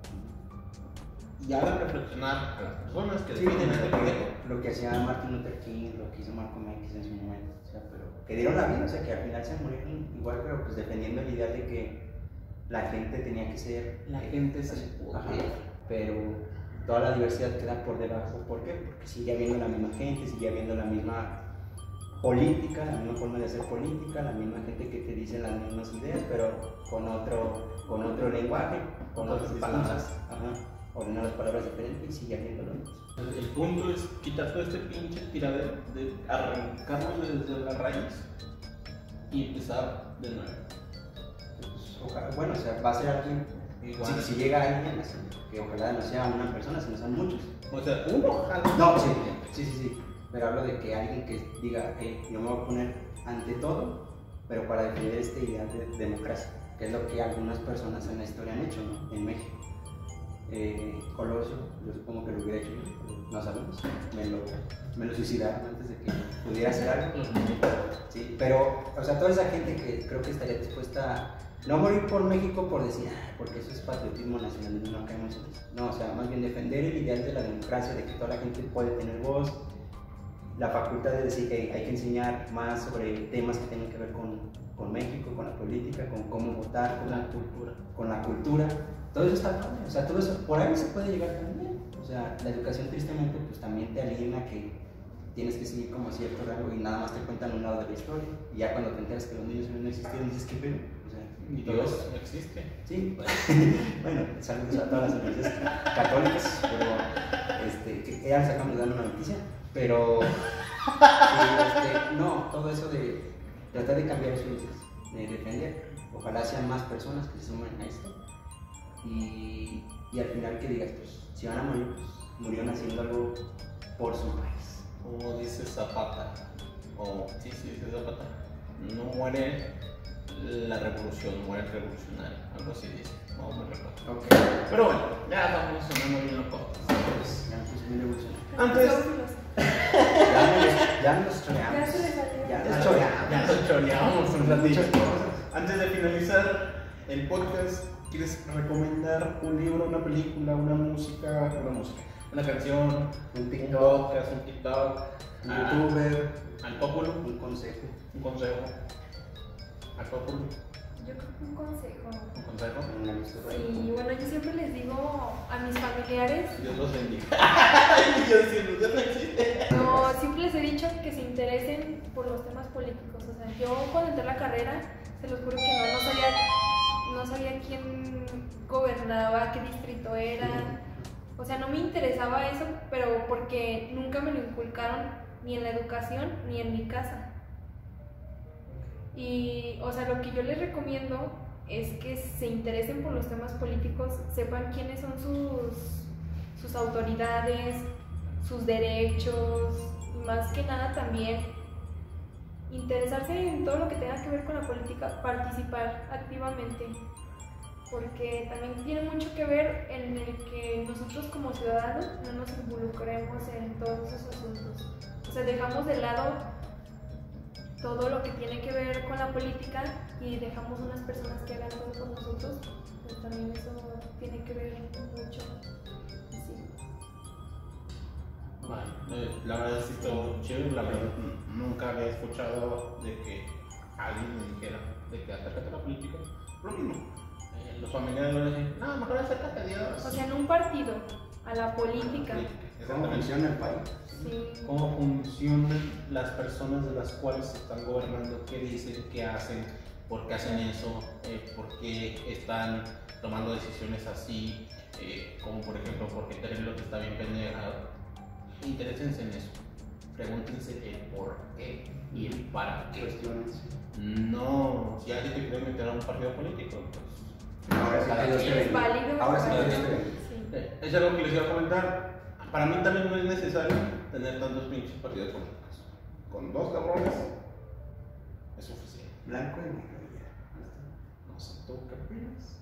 y hagan reflexionar a las personas que Sí, defienden este poder. lo que hacía Martin Luther King, lo que hizo Malcolm X en su momento, o sea, pero que dieron la vida, o sea, que al final se murieron igual, pero pues defendiendo el ideal de que la gente tenía que ser, La gente es el poder. ajá, pero toda la diversidad queda por debajo. ¿Por qué? Porque sigue habiendo la misma gente, sigue habiendo la misma política, la misma forma de hacer política, la misma gente que te dice las mismas ideas, pero con otro, con otro lenguaje, con Otras otras palabras, ajá, ordena las palabras diferentes y sigue habiendo lo mismo. El punto es quitar todo este pinche tiradero, de arrancarlo desde la raíz y empezar de nuevo. Pues, ojalá, bueno, o sea, va a ser alguien, Igual. si, si llega alguien así, que ojalá no sea una persona, sino sean muchos. O sea, uno ojalá. No, sí, sí, sí, sí, pero hablo de que alguien que diga, que yo me voy a poner ante todo, pero para defender este ideal de democracia, que es lo que algunas personas en la historia han hecho, ¿no? En México. Eh, Colosio, yo supongo que lo hubiera hecho yo, no sabemos, me lo, me lo suicidaron antes de que pudiera hacer algo. Los militares. Sí, pero, o sea, toda esa gente que creo que estaría dispuesta a no morir por México por decir, ah, porque eso es patriotismo nacional, no caemos en eso. No, o sea, más bien defender el ideal de la democracia, de que toda la gente puede tener voz la facultad de decir que hay que enseñar más sobre temas que tengan que ver con, con México, con la política, con cómo votar, con la cultura. Con la cultura. Todo eso está padre, o sea, todo eso, por ahí se puede llegar también. O sea, la educación tristemente pues también te aliena que tienes que seguir como cierto rango y nada más te cuentan un lado de la historia. Y ya cuando te enteras que los niños no existieron, dices que pero, o sea, Y Dios existe. Sí, bueno, saludos a todas las iglesias católicas, pero este, que ya les acabamos de dar una noticia, pero sí, este, no, todo eso de tratar de cambiar los índices, de defender, ojalá sean más personas que se sumen a esto y, y al final que digas, pues si van a morir, pues murieron haciendo algo por su país. Como dice Zapata, o sí, sí, dice Zapata, no muere la revolución, muere el revolucionario, algo así dice, no me recuerdo. Okay. Pero bueno, ya estamos sonando bien los cosas. Pues, ya pues muy revolucionario. Antes, Ya nos, ya nos choreamos. Ya se le salió. Ya ya, nos choreamos. ya nos choreamos un ratito. Muchas cosas. Antes de finalizar el podcast, ¿quieres recomendar un libro, una película, una música, una música, una canción, Un un TikTok, podcast, un TikTok, un ah, youtuber, al Pópulo, un consejo. un consejo, al Pópulo, Yo creo que un consejo. un consejo? Una amistad. Sí, bueno, yo siempre les digo a mis familiares, Dios los bendiga. Yo diciendo, Dios no existe. no, siempre les he dicho que se interesen por los temas políticos. O sea, yo cuando entré a la carrera, se los juro que no, no sabía, no sabía quién gobernaba, qué distrito era. O sea, no me interesaba eso, pero porque nunca me lo inculcaron ni en la educación ni en mi casa. Y, o sea, lo que yo les recomiendo es que se interesen por los temas políticos, sepan quiénes son sus, sus autoridades, sus derechos, y más que nada también interesarse en todo lo que tenga que ver con la política, participar activamente, porque también tiene mucho que ver en el que nosotros como ciudadanos no nos involucremos en todos esos asuntos. O sea, dejamos de lado todo lo que tiene que ver con la política y dejamos unas personas que hagan todo por nosotros, pues también eso tiene que ver mucho. Sí. Bueno, eh, la verdad sí estuvo chido, la verdad nunca había escuchado de que alguien me dijera de que acércate a la política. Lo mismo, eh, los familiares me dicen, no, mejor acércate a Dios. O sea, en un partido, a la política. ¿Cómo funciona el país? Sí. Cómo funcionan las personas de las cuales están gobernando, qué dicen, qué hacen, por qué hacen eso, eh, por qué están tomando decisiones así, eh, como por ejemplo, por qué Terry está bien pendeja. Interésense en eso, pregúntense el por qué y el para qué. Cuestiones. No, si alguien te quiere meter a un partido político, pues Ahora sí que Dios te Es bendiga. válido. Ahora sí que válido. Dios te bendiga. Sí. eh, es algo que les iba a comentar. Para mí también no es necesario tener tantos pinches partidos políticos. Con dos cabrones es suficiente. Blanco y negro ya. No sé, ¿tú qué opinas?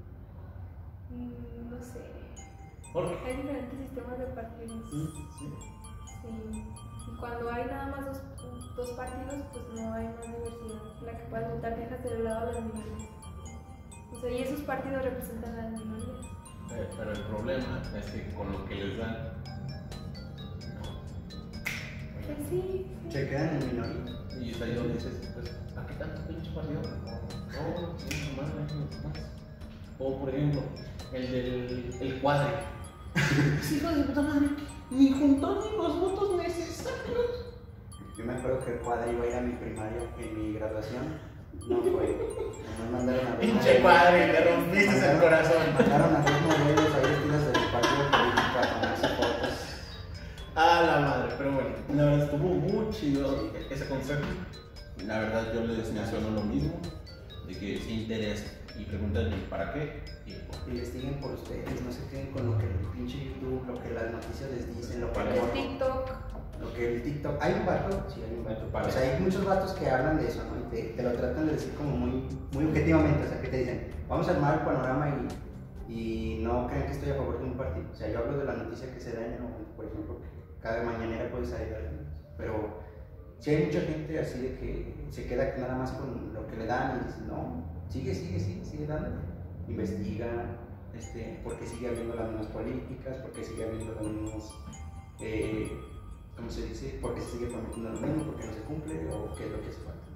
Mm, No sé. ¿Por qué? Hay diferentes sistemas de partidos. Sí, sí. Sí. Y cuando hay nada más dos, dos partidos, pues no hay más diversidad. La que puedas votar dejas de lado a las minorías. O sea, y esos partidos representan a las minorías. Eh, pero el problema es que con lo que les dan, no. Pues sí. sí. Se quedan en minoría. Y es ahí donde dices, pues, ¿a qué tanto pinche partido? No, no, sí, nomás, no, más. O por ejemplo, el del el cuadre. Hijo de puta madre, ni juntó ni los votos necesarios. Yo me acuerdo que el cuadro iba a ir a mi primaria en mi graduación. No fue. Me mandaron a ver. Pinche cuadre, le rompiste el corazón. Mandaron a dos modelos ahí vestidos del partido político a tomarse fotos. A la madre, pero bueno, la verdad estuvo muy chido ese consejo. La verdad yo les menciono lo mismo, de que se interesen y pregunten para qué y el por qué. Investiguen por ustedes, no se queden con lo que el pinche YouTube, lo que las noticias les dicen, lo que Vale. el El TikTok. Lo que el TikTok, hay un vato, sí hay un vato, Vale. o sea, hay muchos vatos que hablan de eso, ¿no? Y te, te lo tratan de decir como muy, muy objetivamente, o sea, que te dicen, vamos a armar el panorama y, y no crean que estoy a favor de un partido. O sea, yo hablo de la noticia que se da en el momento, por ejemplo, que cada mañanera puede salir alguien, pero sí hay mucha gente así de que se queda nada más con lo que le dan y dice, no, sigue, sigue, sigue, sigue dándole, investiga, este, porque sigue habiendo las mismas políticas, porque sigue habiendo los mismos... Eh, ¿cómo se dice? ¿Por qué se sigue prometiendo lo mismo? ¿Por qué no se cumple? ¿O qué es lo que hace falta?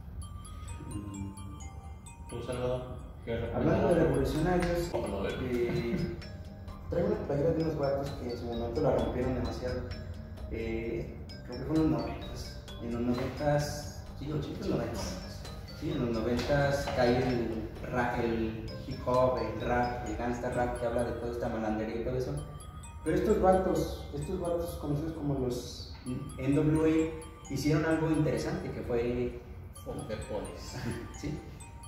Mm. ¿Tú, Salvador? Hablando de revolucionarios, ¿Cómo no ver? eh, traigo una playera de unos vatos que en su momento la rompieron demasiado. Eh, creo que fue en los noventas. En los noventas, sí, ochenta, noventas. Sí, en los noventas cae el, rap, el hip hop, el rap, el gangsta rap que habla de toda esta malandería y todo eso. Pero estos vatos, estos vatos conocidos como los N W A, hicieron algo interesante que fue... De polis. Sí,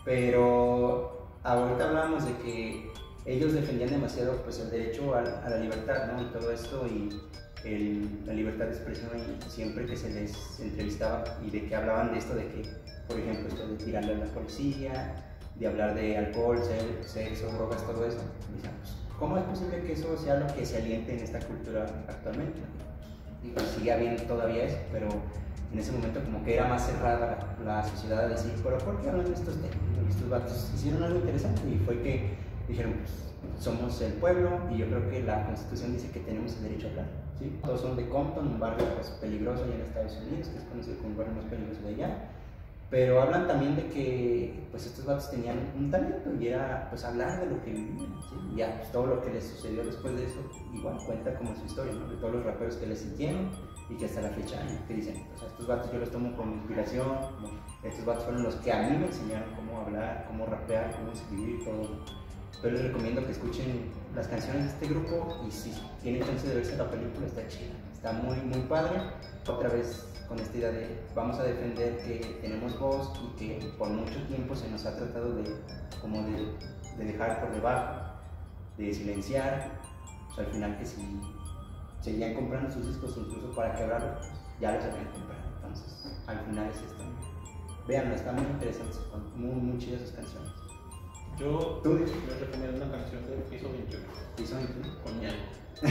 pero ahorita hablamos de que ellos defendían demasiado pues, el derecho a, a la libertad, ¿no? Y todo esto, y el, la libertad de expresión, y siempre que se les entrevistaba y de que hablaban de esto, de que, por ejemplo, esto de tirarle a la policía, de hablar de alcohol, sexo, drogas, todo eso, decían, pues, ¿cómo es posible que eso sea lo que se aliente en esta cultura actualmente? Y pues sigue habiendo todavía eso, pero en ese momento como que era más cerrada la, la sociedad a decir, pero ¿por qué hablan de estos temas? Y estos vatos hicieron algo interesante y fue que dijeron, pues somos el pueblo y yo creo que la Constitución dice que tenemos el derecho a hablar, ¿sí? Todos son de Compton, un barrio pues, peligroso allá en Estados Unidos, que es conocido como el barrio más peligroso de allá, pero hablan también de que pues estos vatos tenían un talento y era pues hablar de lo que vivían, ¿sí? Y ya pues, todo lo que les sucedió después de eso igual cuenta como su historia, ¿no? De todos los raperos que les sintieron y que hasta la fecha que dicen, o sea, estos vatos yo los tomo como inspiración, como, estos vatos fueron los que a mí me enseñaron cómo hablar, cómo rapear, cómo escribir, todo. Pero les recomiendo que escuchen las canciones de este grupo y si tienen chance de verse la película está chida, está muy muy padre. Otra vez con esta idea de vamos a defender que tenemos voz y que por mucho tiempo se nos ha tratado de como de, de dejar por debajo, de silenciar, pues al final que si seguían comprando sus discos incluso para quebrarlos, ya los habían comprado. Entonces, al final es esto. Véanlo, está muy interesante, muy, muy chidas sus canciones. Yo ¿Tú? les recomiendo una canción de Piso veintiuno. ¿Piso veintiuno? Con Ñan.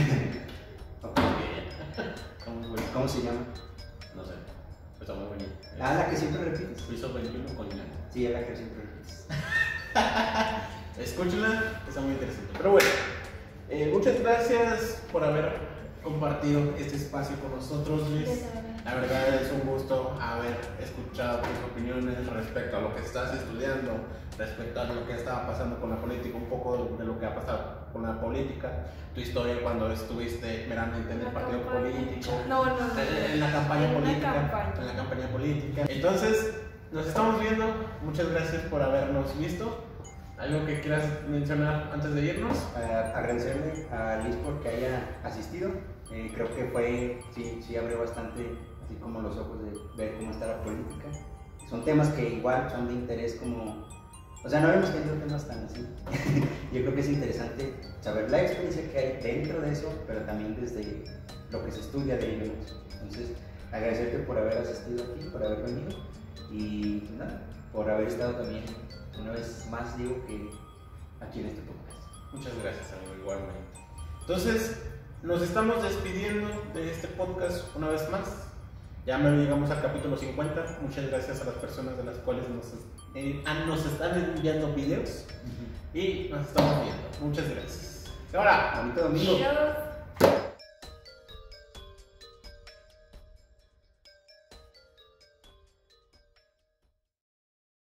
¿Cómo, ¿Cómo se llama? No sé, está muy bonita. Ah, la que siempre repites. Piso veintiuno con Ñan. Sí, es la que siempre repites. Escúchenla, está muy interesante. Pero bueno, eh, muchas gracias por haber compartido este espacio con nosotros, Liz. La verdad es un gusto haber escuchado tus opiniones respecto a lo que estás estudiando, respecto a lo que estaba pasando con la política, un poco de lo que ha pasado con la política, tu historia cuando estuviste meramente en el partido político, no, no, no, en la campaña en política, campaña. en la campaña política. Entonces, nos estamos viendo. Muchas gracias por habernos visto. ¿Algo que quieras mencionar antes de irnos? Uh, agradecerle a Liz por que haya asistido. Eh, creo que fue, sí, sí abrió bastante, así como los ojos de ver cómo está la política. Son temas que igual son de interés como, o sea, no habíamos tenido temas tan así. Yo creo que es interesante saber la experiencia que hay dentro de eso, pero también desde lo que se estudia de ello. Entonces, agradecerte por haber asistido aquí, por haber venido y nada, por haber estado también una vez más, digo, que aquí en este podcast. Muchas gracias, amigo, igualmente. Entonces, nos estamos despidiendo de este podcast una vez más. Ya me llegamos al capítulo cincuenta. Muchas gracias a las personas de las cuales nos, eh, nos están enviando videos. Uh-huh. Y nos estamos viendo. Muchas gracias. Ahora, bonito domingo. Adiós.